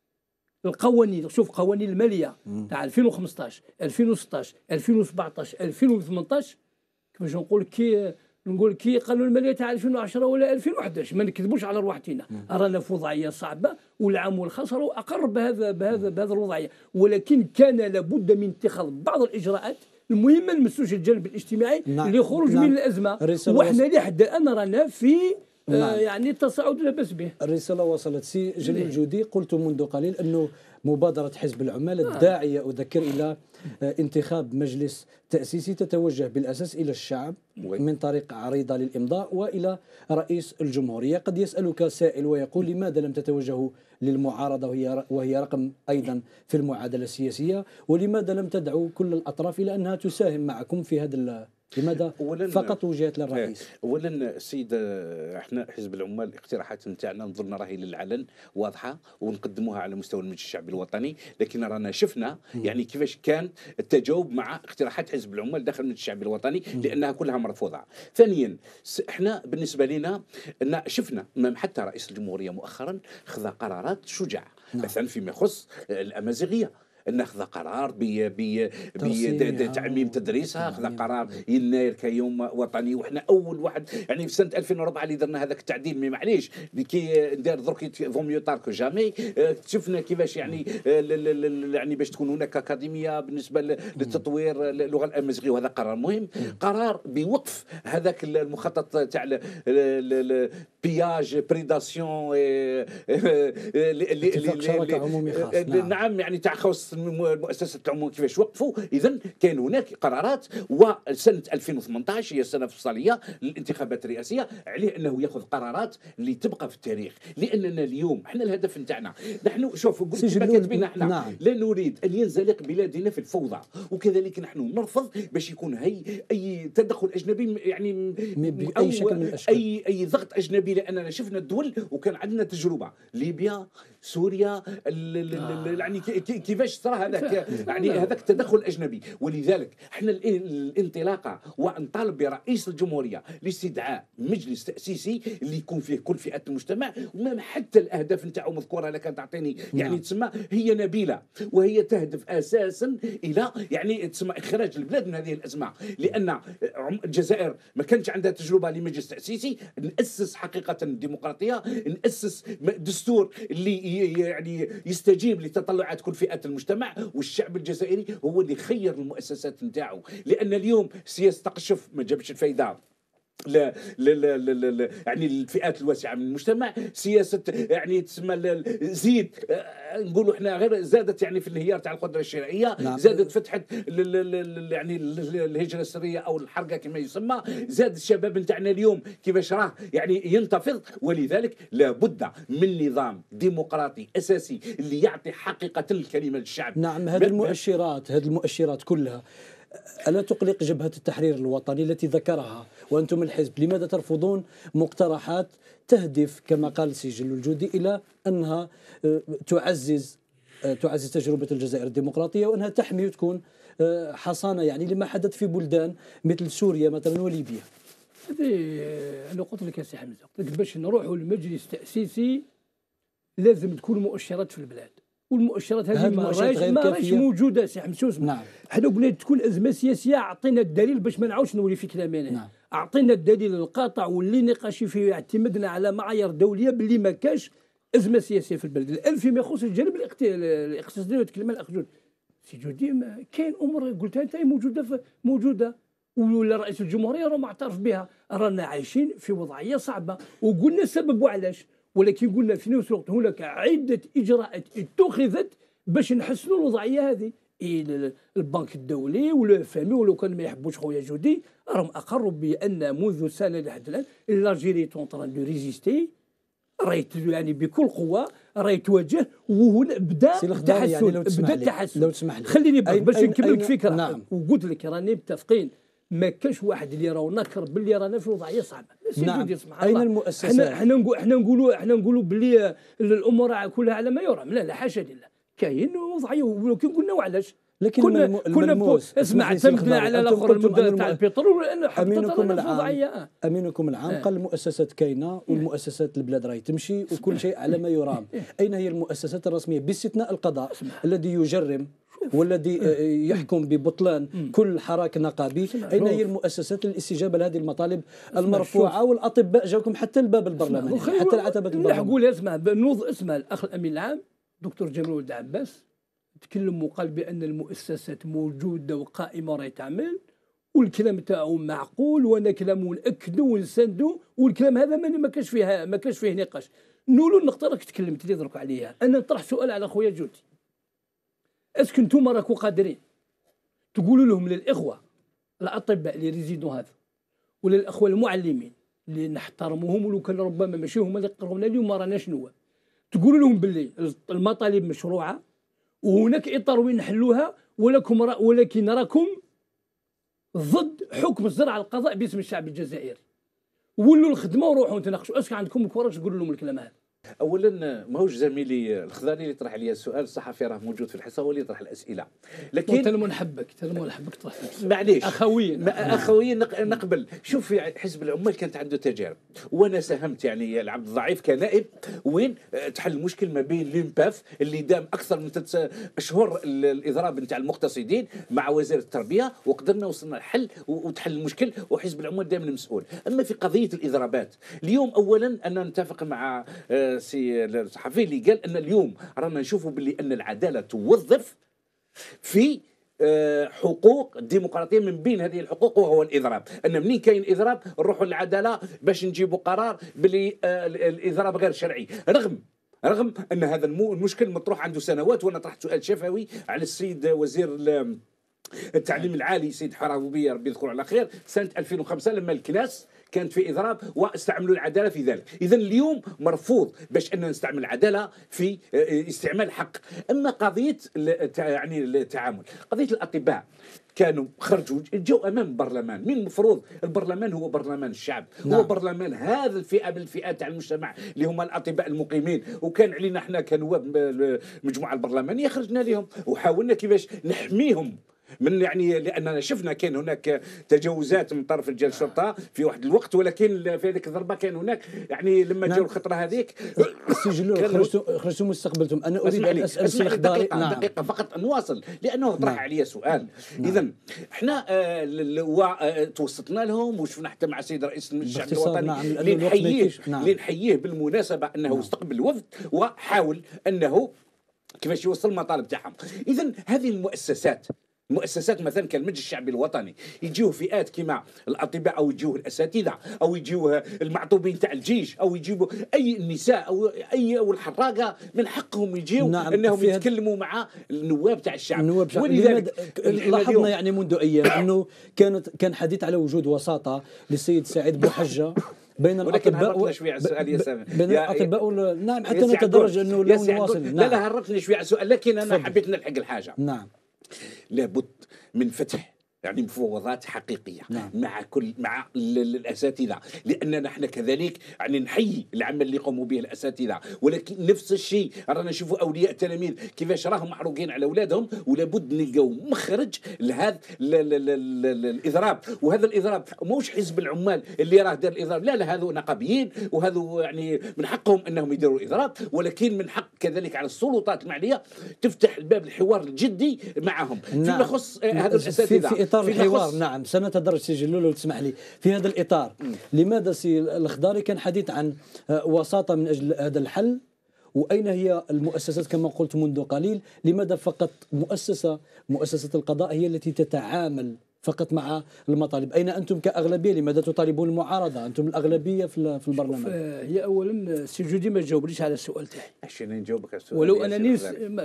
القوانين شوف قوانين الماليه تاع ألفين وخمسطاش ألفين وستطاش ألفين وسبعطاش ألفين وثمنطاش كيفاش نقول كي نقول كي قانون الماليه تاع ألفين وعشرة ولا ألفين وأحد عشر، ما نكذبوش على رواحتنا، رانا في وضعيه صعبه والعام والخاص راهو اقر بهذا بهذا بهذا الوضعيه، ولكن كان لابد من اتخاذ بعض الاجراءات المهمه نمسوش الجانب الاجتماعي نعم. لخروج نعم. من الازمه، وحنا لحد الان رانا في نعم. آه يعني التصاعد لا باس به. الرساله وصلت. سي جليل جودي، قلت منذ قليل انه مبادره حزب العمال الداعيه اذكر الى انتخاب مجلس تاسيسي تتوجه بالاساس الى الشعب من طريق عريضه للامضاء والى رئيس الجمهوريه. قد يسالك سائل ويقول لماذا لم تتوجهوا للمعارضه وهي وهي رقم ايضا في المعادله السياسيه، ولماذا لم تدعوا كل الاطراف الى انها تساهم معكم في هذا؟ لماذا فقط وجهت للرئيس؟ اولا السيد احنا حزب العمال الاقتراحات نتاعنا نظن راهي للعلن واضحه ونقدموها على مستوى المجلس الشعبي الوطني، لكن رانا شفنا يعني كيفاش كان التجاوب مع اقتراحات حزب العمال داخل المجلس الشعبي الوطني لانها كلها مرفوضه. ثانيا احنا بالنسبه لنا ان شفنا حتى رئيس الجمهوريه مؤخرا خذ قرارات شجاعه مثلا فيما يخص الامازيغيه، ناخذ قرار بتعميم تدريسها، اخذ قرار يناير كيوم وطني، وحنا اول واحد يعني في سنه ألفين وأربعة اللي درنا هذاك التعديل. مي معليش كي ندير درك فوميو تارك جامي. شفنا كيفاش يعني يعني باش تكون هناك اكاديميه بالنسبه للتطوير اللغه الامازيغيه، وهذا قرار مهم. قرار بوقف هذاك المخطط تاع بياج بريداسيون شراكه عمومي خاص. نعم يعني تاع خاص المؤسسه العموم كيفاش وقفوا. اذا كان هناك قرارات، وسنه ألفين وثمانية عشر هي السنه الفصليه للانتخابات الرئاسيه، عليه انه ياخذ قرارات اللي تبقى في التاريخ، لاننا اليوم احنا الهدف نتاعنا نحن شوف قلت كما كاتبين احنا نعم. لا نريد ان ينزلق بلادنا في الفوضى، وكذلك نحن نرفض باش يكون هي اي تدخل اجنبي يعني باي شكل من الاشكال، اي اي ضغط اجنبي، لاننا شفنا الدول وكان عندنا تجربه. ليبيا سوريا يعني كيفاش صرا هذاك يعني هذاك التدخل الاجنبي. ولذلك احنا الانطلاقه ونطالب برئيس الجمهوريه لاستدعاء مجلس تاسيسي اللي يكون فيه كل فئات المجتمع، حتى الاهداف نتاعو مذكوره لك تعطيني يعني تسمى هي نبيله، وهي تهدف اساسا الى يعني تسمى اخراج البلاد من هذه الازمه. لان الجزائر ما كانش عندها تجربه لمجلس تاسيسي، ناسس حقيقه الديمقراطيه، ناسس دستور اللي يعني يستجيب لتطلعات كل فئات المجتمع، والشعب الجزائري هو اللي خير المؤسسات نتاعو. لان اليوم سياسه تقشف ما جابش الفايده لا لا لا لا لا يعني الفئات الواسعه من المجتمع. سياسه يعني تسمى زيد نقولوا احنا غير زادت يعني في الانهيار تاع القدره الشرائيه، نعم. زادت فتحت يعني الهجره السريه او الحرقه كما يسمى، زاد الشباب نتاعنا اليوم كيفاش راه يعني ينتفض. ولذلك لابد من نظام ديمقراطي اساسي اللي يعطي حقيقه الكلمه للشعب. نعم، هذه المؤشرات هذه المؤشرات كلها ألا تقلق جبهة التحرير الوطني التي ذكرها وأنتم الحزب؟ لماذا ترفضون مقترحات تهدف كما قال سجل الجودي إلى أنها تعزز تعزز تجربة الجزائر الديمقراطية، وأنها تحمي وتكون حصانة يعني لما حدث في بلدان مثل سوريا مثلا وليبيا؟ هذه أنا قلت لك يا سي حمزة، قلت لك باش نروحوا لمجلس تأسيسي لازم تكون مؤشرات في البلاد، والمؤشرات هذه ما راهيش ما راهيش موجوده سي حمزه. نعم. حنا قلنا تكون ازمه سياسيه، اعطينا الدليل باش ما نعاودش نولي في كلامي انا. نعم. اعطينا الدليل القاطع واللي نقاشي فيه اعتمدنا على معايير دوليه باللي ما كاش ازمه سياسيه في البلد. الان فيما يخص الجانب الاقتصادي وتكلم على الاخجود سي جودي، كاين امور قلتها انت موجوده موجوده ولا رئيس الجمهوريه راه معترف بها. رانا عايشين في وضعيه صعبه وقلنا السبب وعلاش، ولكن قلنا في نفس الوقت هناك عدة إجراءات اتخذت باش نحسنوا الوضعية هذه. البنك الدولي ولا فامي ولو كان ما يحبوش خويا جودي راهم أقروا بأن منذ سنة لحد الآن لاجيري تونطران دو ريزيستي، راهي يعني بكل قوة راهي تواجه، وهنا بدا التحسن. يعني لو بدا التحسن لو تسمح لي خليني باش نكمل لك فكرة. نعم. وقلت لك راني متفقين، ما كاش واحد اللي راهو نكر باللي رانا في وضعيه صعبه. نعم. اين المؤسسات؟ احنا احنا نقول احنا نقولوا احنا نقولوا باللي الامور كلها على ما يرام، لا لا حاشا لله، كاين وضعيه. ولكن قلنا وعلاش لكن كنا كنا اسمع اعتمدنا على الاخر المده تاع البترول لانه امينكم العام آه. امينكم العام آه. قال المؤسسات كاينه والمؤسسات البلاد راهي تمشي وكل شيء على ما يرام. اين هي المؤسسات الرسميه باستثناء القضاء الذي يجرم والذي يحكم ببطلان كل حراك نقابي؟ أين هي المؤسسات للاستجابة لهذه المطالب المرفوعة؟ والأطباء جاوكم حتى الباب البرلماني، حتى العتبة البرلمانية. نقول اسمع بنوض اسمع الأخ الأمين العام دكتور جمال ولد عباس تكلم وقال بأن المؤسسات موجودة وقائمة وراهي تعمل، والكلام تاعو معقول وانا كلامه ناكدو ونساندو، والكلام هذا ما كاش فيه ما كاش فيه نقاش. نولوا النقطة راك تكلمت لي درك عليها. أنا نطرح سؤال على خويا جودي، اسكو نتوما راكو قادرين تقولوا لهم للاخوه الاطباء اللي ريزيدو هذا ولا الاخوه المعلمين اللي نحترموهم ولو كان ربما ماشي هما اللي قرونا اليوم ما راناش نواب، تقولوا لهم باللي المطالب مشروعه وهناك اطار وين نحلوها، ولكم را ولكن راكم ضد حكم الزرع القضاء باسم الشعب الجزائري، ولوا الخدمه وروحوا تناقشوا. اسكو عندكم الكوراج تقولوا لهم الكلام هذا؟ اولا ماهوش زميلي الخضراني اللي طرح عليا السؤال، الصحفي راه موجود في الحصه هو اللي يطرح الاسئله، لكن انت لما نحبك انت لما نحبك طرح معليش اخويا اخويا نقبل. شوف في حزب العمال كانت عنده تجارب وانا ساهمت يعني العبد الضعيف كنائب وين تحل المشكل ما بين ليمباف اللي دام اكثر من ثلاث اشهر الاضراب نتاع المقتصدين مع وزير التربيه، وقدرنا وصلنا لحل وتحل المشكل، وحزب العمال دائما المسؤول. اما في قضيه الاضرابات اليوم اولا انا نتفق مع سي الصحفي اللي قال ان اليوم رانا نشوفوا باللي ان العداله توظف في حقوق الديمقراطيه، من بين هذه الحقوق وهو الاضراب. ان منين كاين اضراب نروحوا للعداله باش نجيبوا قرار باللي الاضراب غير شرعي، رغم رغم ان هذا المشكل مطروح عنده سنوات. وانا طرحت سؤال شفوي على السيد وزير التعليم العالي سيد حراوبيه ربي يذكره على خير سنه ألفين وخمسة لما الكناس كانت في اضراب واستعملوا العداله في ذلك. اذا اليوم مرفوض باش ان نستعمل العداله في استعمال الحق. اما قضيه يعني التعامل، قضيه الاطباء كانوا خرجوا جو امام البرلمان. من المفروض البرلمان هو برلمان الشعب، نعم. هو برلمان هذا الفئه من الفئات تاع المجتمع اللي هما الاطباء المقيمين، وكان علينا احنا كنواب المجموعه البرلمانيه خرجنا لهم وحاولنا كيفاش نحميهم من يعني لاننا شفنا كان هناك تجاوزات من طرف رجال الشرطه في واحد الوقت، ولكن في هذيك الضربه كان هناك يعني لما جاوا الخطره هذيك السجل خرجتوا خرجتوا واستقبلتم. انا اريد ان اسال السي الخضاري دقيقه, نعم. دقيقة فقط نواصل لانه طرح نعم. علي سؤال. نعم. اذا احنا آه توسطنا لهم وشفنا حتى مع السيد رئيس الشعب الوطني نعم. اللي نحييه نعم. اللي نحييه بالمناسبه انه نعم. استقبل الوفد وحاول انه كيفاش يوصل المطالب تاعهم. اذا هذه المؤسسات المؤسسات مثلا كالمجلس الشعبي الوطني يجيوه فئات كما الاطباء او يجيوه الاساتذه او يجيوه المعطوبين تاع الجيش او يجيبوا اي النساء او اي او الحراقه، من حقهم يجيو نعم انهم يتكلموا مع النواب تاع الشعب. النواب الشعب. ولذلك لاحظنا يعني منذ ايام انه كانت كان حديث على وجود وساطه للسيد سعيد بوحجه بين الاطباء و... شوي على السؤال يا سامي بين الاطباء و... نعم حتى نتدرج انه لو نواصل. نعم. لا لا هربتني شوي على السؤال، لكن انا فضل. حبيت نلحق الحاجه. نعم لابد من فتح يعني مفاوضات حقيقيه نعم. مع كل مع الاساتذه، لاننا احنا كذلك يعني نحيي العمل اللي يقوموا به الاساتذه، ولكن نفس الشيء رانا نشوفوا اولياء التلاميذ كيفاش راهم محروقين على اولادهم، ولابد نلقاو مخرج لهذا الاضراب. وهذا الاضراب موش حزب العمال اللي راه دار الاضراب، لا لا هذو نقابيين وهذو يعني من حقهم انهم يديروا الاضراب، ولكن من حق كذلك على السلطات المعنيه تفتح الباب الحوار الجدي معهم نعم. فيما يخص هذا الاساتذه في, في اطار الحوار. نعم سنتدرج سي جلول لو تسمح لي في هذا الاطار. م. لماذا سي الخضاري كان حديث عن وساطه من اجل هذا الحل، واين هي المؤسسات كما قلت منذ قليل؟ لماذا فقط مؤسسه مؤسسه القضاء هي التي تتعامل فقط مع المطالب؟ اين انتم كاغلبيه؟ لماذا تطالبون المعارضه؟ انتم الاغلبيه في في البرلمان. هي اولا سي جودي ما جاوبنيش على السؤال تاعي. عشان نجاوبك على السؤال ولو انني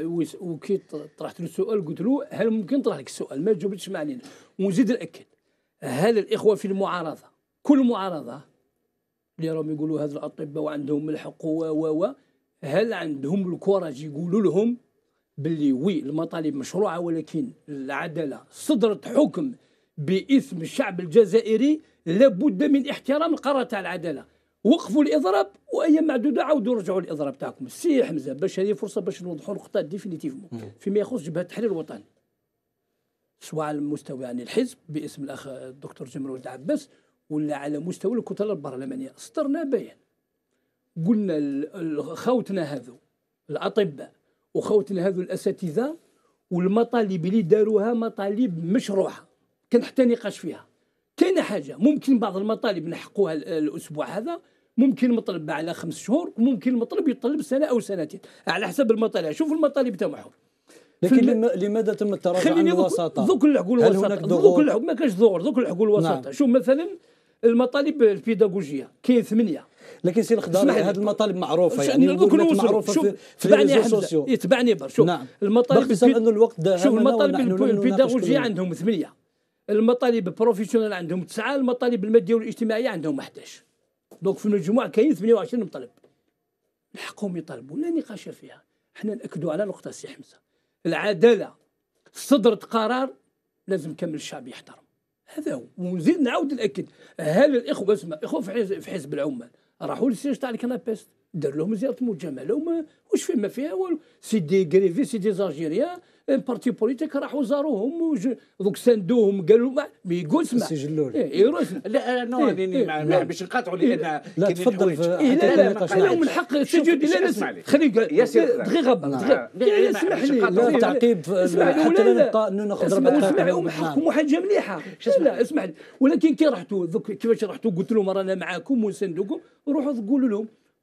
وكي طرحت له السؤال قلت له هل ممكن طرح لك السؤال؟ ما جاوبتش ما علينا. ونزيد ناكد، هل الاخوه في المعارضه كل معارضه اللي راهم يقولوا هذا الاطباء وعندهم الحق و و هل عندهم الكوراج يقولوا لهم باللي وي المطالب مشروعه ولكن العداله صدرت حكم باسم الشعب الجزائري لابد من احترام القرار تاع العداله، وقفوا الاضراب وايام معدوده عاودوا رجعوا الاضراب تاعكم. السي حمزه باش هذه فرصه باش نوضحوا نقطه ديفينيتيفمون فيما يخص جبهه التحرير الوطني، سواء على مستوى يعني الحزب باسم الاخ الدكتور جمال ولد عباس ولا على مستوى الكتله البرلمانيه. صدرنا بيان قلنا خوتنا هذو الاطباء وخوتنا هذو الاساتذه والمطالب اللي داروها مطالب مشروعه كان حتى نقاش فيها. كاينه حاجه ممكن بعض المطالب نحقوها الاسبوع هذا، ممكن مطلب على خمس شهور، وممكن المطلب يطلب سنه او سنتين على حسب المطالب. شوف المطالب تاعهم. لكن لم... لماذا تم التراجع عن الوساطه؟ ذوك نلحقوا الوساطه، ذوك نلحقوا ما كاش ضغط، ذوك نلحقوا الوساطه. نعم. شوف مثلا المطالب البيداغوجيه كاين ثمانيه. لكن سي الخضاري هذه المطالب معروفه يعني معروفه في, في الريزو سوسيو. يتبعني برك شوف نعم. المطالب باختصار انه الوقت ده شوف المطالب البيداغوجيه عندهم ثمانيه، المطالب البروفيسيونال عندهم تسعه، المطالب الماديه والاجتماعيه عندهم أحد عشر. دونك في المجموع كاين ثمانية وعشرين مطلب. نحقهم يطالبوا لا نقاش فيها. احنا ناكدوا على نقطه سي حمزه، العداله صدرت قرار لازم كامل الشعب يحترم، هذا هو. ونزيد نعاود ناكد، هل الاخوه اسمع اخوه في حزب العمال راحوا للسيج تاع الكنابيست دار لهم زياره مجامله لهم واش فيه ما فيها والو، سي دي غريفي سي دي زاجيريان بارتي بوليتيك راحوا زاروهم دوك ساندوهم قالوا ما يقول اسمع سجلوا ايه لا نو ما باش نقاطعوا لان لا تفضل لا لا لا من حق سجودي لا اسمع لي خليك دقيقه دقيقه اسمح لي لا تعقيب حتى لا نبقى انه ناخذ ربع دقيقه حقكم حاجه مليحه لا اسمح لي، ولكن كي رحتوا كيفاش رحتوا قلت لهم رانا معاكم ونساندوكم، روحوا قولوا لهم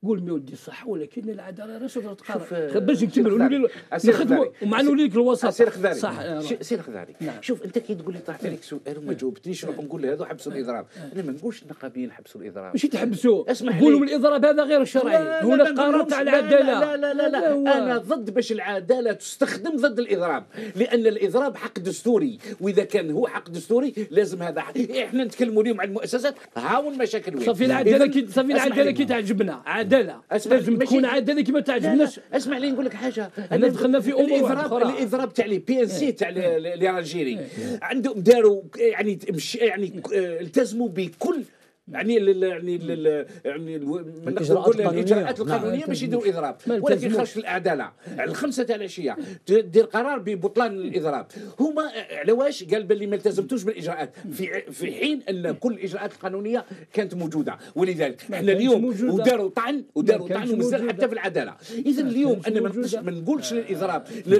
قول ما ودي صح، ولكن العداله راه صدرت قرار باش نكملوا نخدموا ومع نولي لك الوسط. سير خضاري صح سير خضاري. نعم. شوف انت كي تقول لي طرحت عليك سؤال وما جاوبتنيش نروح نقول له هذا حبسوا الاضراب. انا ما نقولش النقابيين حبسوا الاضراب، ماشي تحبسوا، نقولوا الاضراب هذا غير شرعي، هنا قرار تاع العداله. لا لا لا, لا. انا ضد باش العداله تستخدم ضد الاضراب، لان الاضراب حق دستوري، واذا كان هو حق دستوري لازم هذا حق. احنا نتكلموا اليوم عن المؤسسات، هاو المشاكل وين. صافي العداله كي صافي العداله كي تعجبنا عداله لازم تكون عداله كي ما تعجبناش. اسمع لي نقول لك حاجه، انا دخلنا في امور الاضراب الاضراب تاع لي بي ان سي تاع الجيري عندهم داروا يعني يعني التزموا بكل يعني ال يعني ال يعني الاجراءات الاجراءات القانونيه باش يديروا اضراب، ولكن خرج العداله على الخمسه تاع العشيه دير قرار ببطلان الاضراب. هما على واش قال باللي ما التزمتوش بالاجراءات، في في حين ان كل الاجراءات القانونيه كانت موجوده. ولذلك احنا اليوم وداروا طعن وداروا طعن ومازال حتى في العداله. اذا اليوم انا ما نقولش للاضراب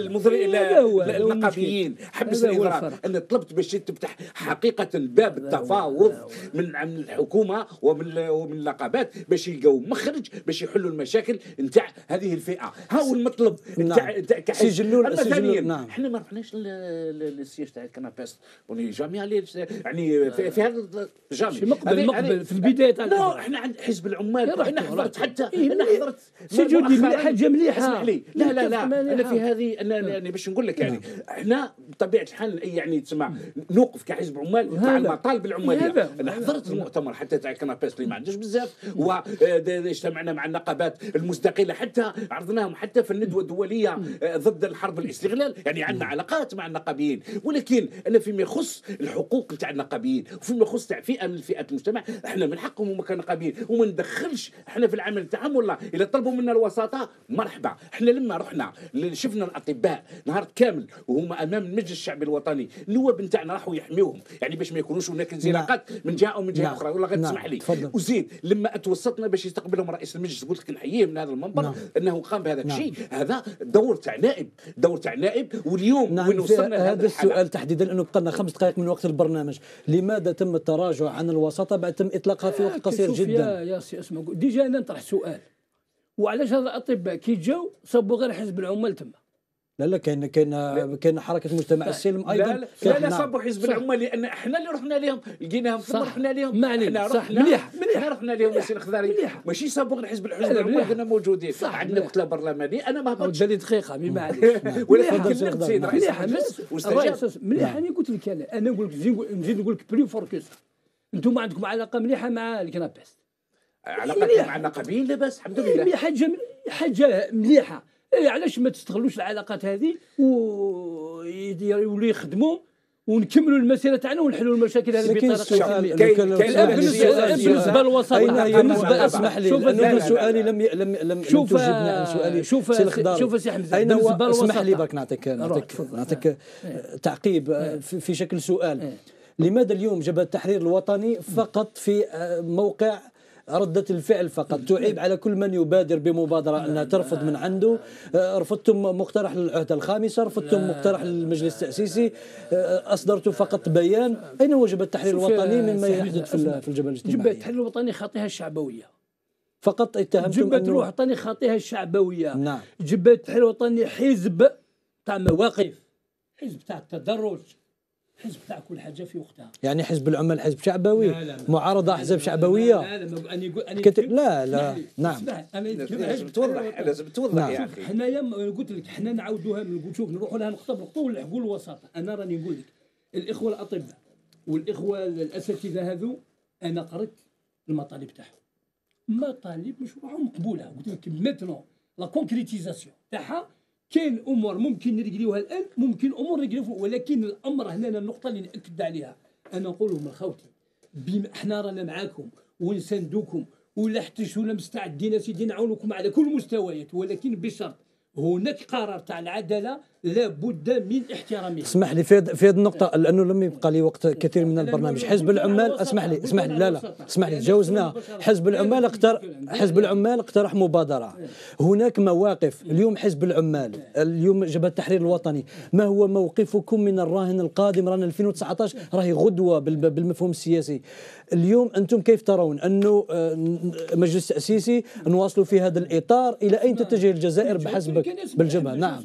للنقابيين حبس الاضراب، انا طلبت باش تفتح حقيقه باب التفاوض من من الحكومه ومن ومن النقابات باش يلقاو مخرج باش يحلوا المشاكل نتاع هذه الفئه. ها هو المطلب نتاع سي جلول. ثانيا نعم. احنا ما رحناش للسياج تاع الكنابيس وني جامي عليه يعني في, في هذا جامي مقبل مقبل في البدايه تاع لا احنا عند حزب العمال انا حضرت حتى انا حضرت سجودي مليحه حاجه مليحه. اسمح لي لا لا لا انا في هذه انا يعني باش نقول لك يعني احنا بطبيعه الحال يعني تسمع نوقف كحزب عمال مع المطالب العماليه. انا حضرت المؤتمر حتى تاع كنابيس اللي ما عندوش بزاف، واجتمعنا مع النقابات المستقله حتى عرضناهم حتى في الندوه الدوليه ضد الحرب الاستغلال. يعني عندنا علاقات مع النقابيين، ولكن انا فيما يخص الحقوق تاع النقابيين وفيما يخص تاع فئه من فئات المجتمع احنا من حقهم هما كنقابيين وما ندخلش احنا في العمل تاعهم. والله اذا طلبوا منا الوساطه مرحبا. احنا لما رحنا شفنا الاطباء نهار كامل وهما امام المجلس الشعبي الوطني، النواب نتاعنا راحوا يحميوهم يعني باش ما يكونوش هناك انزلاقات من جهه ومن جهه اخرى. والله غير تسمح لي وزيد لما توسطنا باش يستقبلهم رئيس المجلس قلت لك نحييه من هذا المنبر نعم. انه قام بهذا الشيء. هذا دور تاع نائب دور تاع نائب. واليوم نعم وين وصلنا هذا السؤال تحديدا لانه بقى لنا خمس دقائق من وقت البرنامج، لماذا تم التراجع عن الوساطه بعد تم اطلاقها في وقت قصير جدا؟ يا يا سي اسمع ديجا انا نطرح سؤال، وعلاش هذا الاطباء كي جاو صبوا غير حزب العمال تما؟ لا لا كاين كاين كاين حركه مجتمع السلم ايضا. لا لا, لا صبوا حزب العمال لان احنا اللي رحنا لهم لقيناهم ثم رحنا لهم. ما علينا صح مليح مليح احنا رحنا لهم ياسين الخضاري ماشي صبوا غير حزب العمال كنا موجودين عندنا كتله برلمانيه. انا ما هبطتش دالي دقيقه مي معليش ولكن كلمت سيد رئيس المجلس واستجاب مليح. انا قلت لك انا انا نقول لك نزيد نقول لك بلي فوركوس انتم عندكم علاقه مليحه مع الكنابيس. علاقتنا مع النقابيين لاباس الحمد لله. حاجه حاجه مليحه. إيه علاش ما تستغلوش العلاقات هذه ويولوا يخدموا ونكملوا المسيره تاعنا ونحلوا المشاكل هذه بطريقه بالنسبه للوسط. بالنسبه اسمح لي لانه سؤالي لم لم لم شوف تجبني عن سؤالي. شوف شوف سي حمزه اين هو اسمح لي برك نعطيك نعطيك نعطيك تعقيب في شكل سؤال. لماذا اليوم جبهه التحرير الوطني فقط في موقع ردة الفعل فقط تعيب على كل من يبادر بمبادرة أنها ترفض من عنده؟ رفضتم مقترح للعهدة الخامسة، رفضتم مقترح للمجلس التأسيسي، أصدرتم فقط بيان. أين هو جبهة التحرير الوطني مما يحدث في الجبهة الاجتماعية؟ جبهة التحرير الوطني خاطيها الشعبوية فقط. اتهمتم جبهة التحرير الوطني خاطيها الشعبوية. نعم. جبهة التحرير الوطني حزب تاع مواقف، حزب تاع التدرج، حزب تاع كل حاجه في وقتها. يعني حزب العمال حزب شعبوي؟ لا لا لا. معارضه احزاب شعبويه؟ لا لا انا يقول انا كت... لا لا نعم لازم توضح لازم توضح يا اخي. حنايا قلت لك حنا نعاودوها نقول شوف نروحوا لها نقطه بنقطه ونلحقوا الوساطه. انا راني نقول لك الاخوه الاطباء والاخوه الاساتذه هذو انا قريت المطالب تاعهم، مطالب مش روحهم مقبوله. قلت لك ميتنو لا كونكريتيزاسيون تاعها كاين امور ممكن نرجليوها الان، ممكن امور نرجليوها، ولكن الامر هنا النقطه اللي ناكد عليها انا نقول لهم الخوتي احنا رانا معاكم ونساندوكم ولا احتجتوا ولا مستعدين سيدي نعاونكم على كل المستويات، ولكن بشرط هناك قرار تاع العداله لابد من احترامها. اسمح لي في في هذه النقطة لأنه لم يبقى لي وقت كثير من البرنامج. حزب العمال اسمح لي اسمح لي لا لا اسمح لي تجاوزنا. حزب العمال اقترح حزب العمال اقترح مبادرة. هناك مواقف اليوم. حزب العمال اليوم جبهة التحرير الوطني، ما هو موقفكم من الراهن القادم؟ راهن ألفين وتسعة عشر راهي غدوة بالمفهوم السياسي. اليوم أنتم كيف ترون أنه مجلس تأسيسي نواصلوا في هذا الإطار؟ إلى أين تتجه الجزائر بحسبك بالجبهة؟ نعم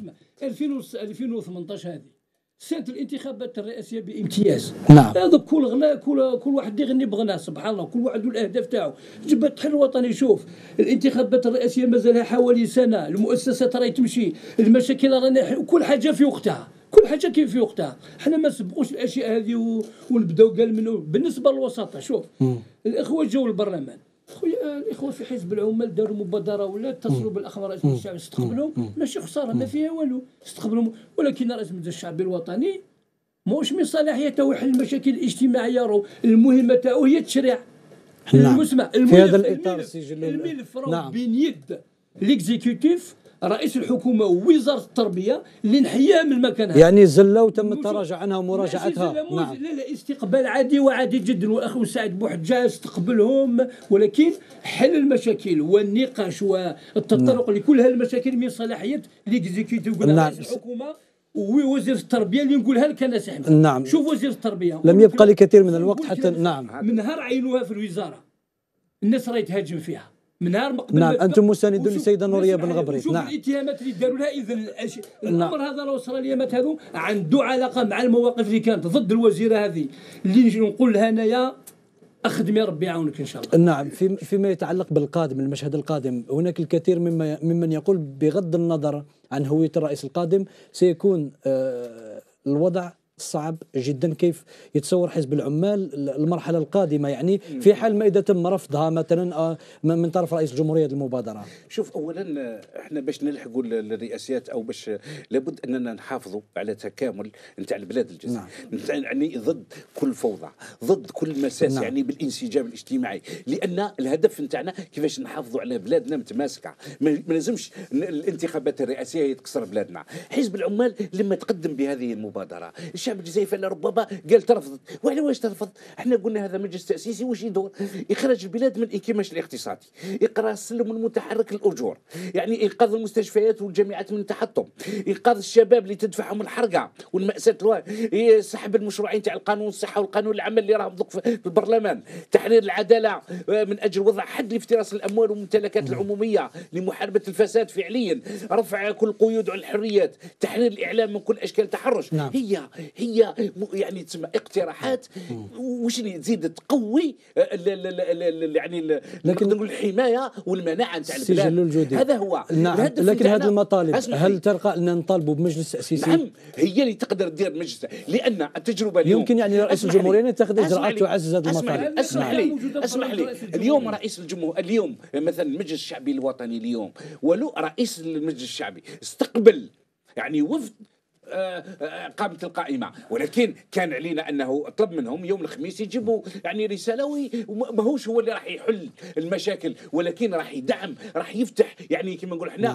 ألفين وثمانية عشر هذه سنة الانتخابات الرئاسية بامتياز. نعم. هذا كل غناء كل كل واحد يغني بغناء سبحان الله، كل واحد والاهداف تاعو. جبهة التحرير الوطني شوف الانتخابات الرئاسية مازالها حوالي سنة، المؤسسات راهي تمشي، المشاكل رانا كل حاجة في وقتها، كل حاجة كيف في وقتها. حنا ما نسبقوش الأشياء هذه ونبداو قال منه. بالنسبة للوساطة شوف م. الإخوة جاوا للبرلمان، خويا الاخوه في حزب العمال داروا مبادره ولا اتصلوا بالاخ رئيس المجلس الشعبي استقبلهم، ماشي خساره ما فيها والو، استقبلهم. ولكن رئيس المجلس الشعبي الوطني موش من صلاحيته يحل المشاكل الاجتماعيه المهمه تاعو هي التشريع. نعم. المسمع في هذا الاطار السجل الملف راه بين يد ليكزيكوتيف رئيس الحكومه ووزاره التربيه اللي نحياها من مكانها. يعني زلة وتم التراجع عنها ومراجعتها. نعم. لا لا استقبال عادي وعادي جدا، واخو سعد بوحد جا استقبلهم، ولكن حل المشاكل والنقاش والتطرق نعم. لكل هالمشاكل من صلاحيه ليكزيكوتيف. قلنا نعم. رئيس الحكومه ووزير التربيه اللي نقولها لك انا سي حمزه. نعم. شوف وزير التربيه لم يبقى لي كثير من الوقت حتى نعم. من نهار عينوها في الوزاره الناس راهي تهاجم فيها. من نهار ما قبل نعم انتم مساندون للسيده نوريه بن غبريت. نعم الاتهامات اللي داروا لها. اذا الامر نعم. هذا لو وصل اليامات هذو عنده علاقه مع المواقف اللي كانت ضد الوزيره هذه اللي نقول لها انايا اخدمي ربي يعاونك ان شاء الله. نعم. في فيما يتعلق بالقادم المشهد القادم هناك الكثير مما ممن يقول بغض النظر عن هويه الرئيس القادم سيكون آه الوضع صعب جدا. كيف يتصور حزب العمال المرحله القادمه يعني في حال ما اذا تم رفضها مثلا من طرف رئيس الجمهوريه المبادره؟ شوف اولا احنا باش نلحقوا الرئاسيات او باش لابد اننا نحافظوا على تكامل نتاع البلاد الجزائر. نعم. يعني ضد كل فوضى، ضد كل مساس. نعم. يعني بالانسجام الاجتماعي، لان الهدف نتاعنا كيفاش نحافظوا على بلادنا متماسكه. ما لازمش الانتخابات الرئاسيه هي تكسر بلادنا. حزب العمال لما تقدم بهذه المبادره الشعب الجزائري ربما قال ترفضت. وعلى واش ترفض؟ احنا قلنا هذا مجلس تاسيسي واش يدور؟ اخراج البلاد من الانكماش الاقتصادي، اقراء السلم المتحرك للاجور، يعني انقاذ المستشفيات والجامعات من التحطم، انقاذ الشباب اللي تدفعهم الحرقه والماساه، سحب المشروعين تاع القانون الصحه والقانون العمل اللي راهم ضق في البرلمان، تحرير العداله من اجل وضع حد لافتراس الاموال والممتلكات العموميه لمحاربه الفساد فعليا، رفع كل قيود على الحريات، تحرير الاعلام من كل اشكال التحرش. نعم. هي هي يعني تسمى اقتراحات وش تزيد تقوي يعني لكن نقول الحمايه والمناعه نتاع البلاد. هذا هو نعم. لكن هذه المطالب هل ترقى ان نطالبوا بمجلس تاسيسي؟ نعم هي اللي تقدر دير مجلس، لان التجربه اليوم يمكن يعني رئيس الجمهوريه يتخذ اجراءات تعزز هذه المطالب. اسمح لي اسمح لي اليوم رئيس الجمهور اليوم مثلا المجلس الشعبي الوطني اليوم ولو رئيس المجلس الشعبي استقبل يعني وفد قامة القائمة، ولكن كان علينا أنه طلب منهم يوم الخميس يجيبوا يعني رسالة، وماهوش هو اللي راح يحل المشاكل ولكن راح يدعم، راح يفتح يعني كما نقول احنا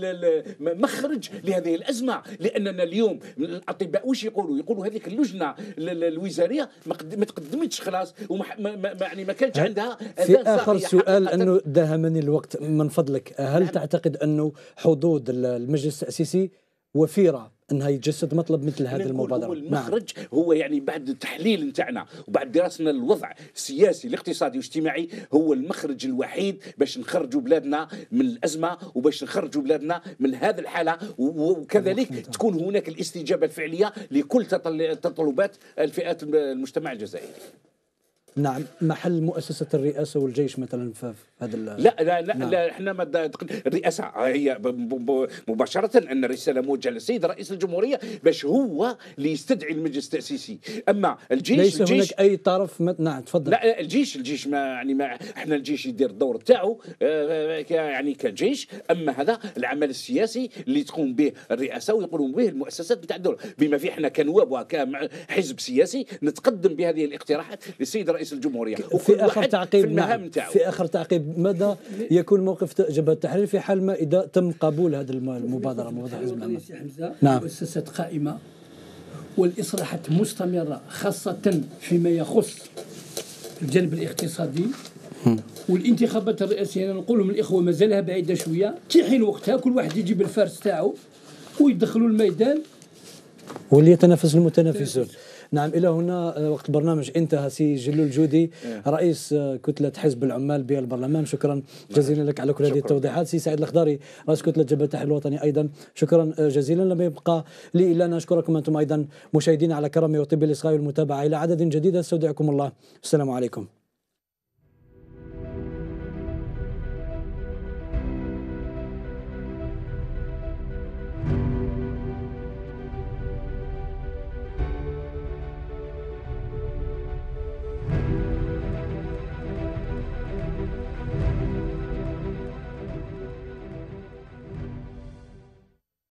مخرج لهذه الأزمة. لأننا اليوم الأطباء وش يقولوا؟ يقولوا هذيك اللجنة الوزارية ما تقدمتش خلاص وما يعني ما كانش عندها. في آخر سؤال أنه داهمني الوقت من فضلك، هل نعم. تعتقد أنه حظوظ المجلس التأسيسي وفيرة انها يتجسد مطلب مثل هذه المبادره؟ هو المخرج نعم. هو يعني بعد التحليل نتاعنا وبعد دراستنا للوضع السياسي الاقتصادي والاجتماعي هو المخرج الوحيد باش نخرجوا بلادنا من الازمه وباش نخرجوا بلادنا من هذه الحاله، وكذلك تكون هناك الاستجابه الفعليه لكل تطلبات الفئات المجتمع الجزائري. نعم. محل مؤسسة الرئاسة والجيش مثلا في هذا لا لا لا, نعم. لا احنا ما الرئاسة هي مباشرة أن الرسالة موجهة للسيد رئيس الجمهورية باش هو اللي يستدعي المجلس التأسيسي. أما الجيش ليس الجيش هناك أي طرف مت... نعم تفضل. لا الجيش الجيش ما يعني ما احنا الجيش يدير الدور تاعو يعني كجيش. أما هذا العمل السياسي اللي تقوم به الرئاسة ويقوم به المؤسسات بتاع الدولة، بما فيه احنا كنواب وكحزب سياسي نتقدم بهذه الاقتراحات للسيد رئيس رئيس الجمهوريه، في اخر تعقيب في المهام نتاعو. في اخر تعقيب، ماذا يكون موقف جبهه التحرير في حال ما اذا تم قبول هذه المبادره مبادره حزب العمل؟ نعم، مؤسسات قائمه والاصلاحات مستمره خاصه فيما يخص الجانب الاقتصادي، والانتخابات الرئاسيه نقول من الاخوه مازالها بعيده شويه، في حين وقتها كل واحد يجيب الفارس تاعو ويدخلوا الميدان وليتنافس المتنافسون. نعم، إلى هنا وقت البرنامج انتهى. سي جلول الجودي رئيس كتلة حزب العمال بالبرلمان، شكرا جزيلا لك على كل هذه التوضيحات. سي سعيد الخضاري رئيس كتلة جبهة التحرير الوطني أيضا شكرا جزيلا. لم يبقى لي إلا أن أشكركم أنتم أيضا مشاهدين على كرم وطيب الإصغاء والمتابعة. إلى عدد جديد، استودعكم الله، السلام عليكم.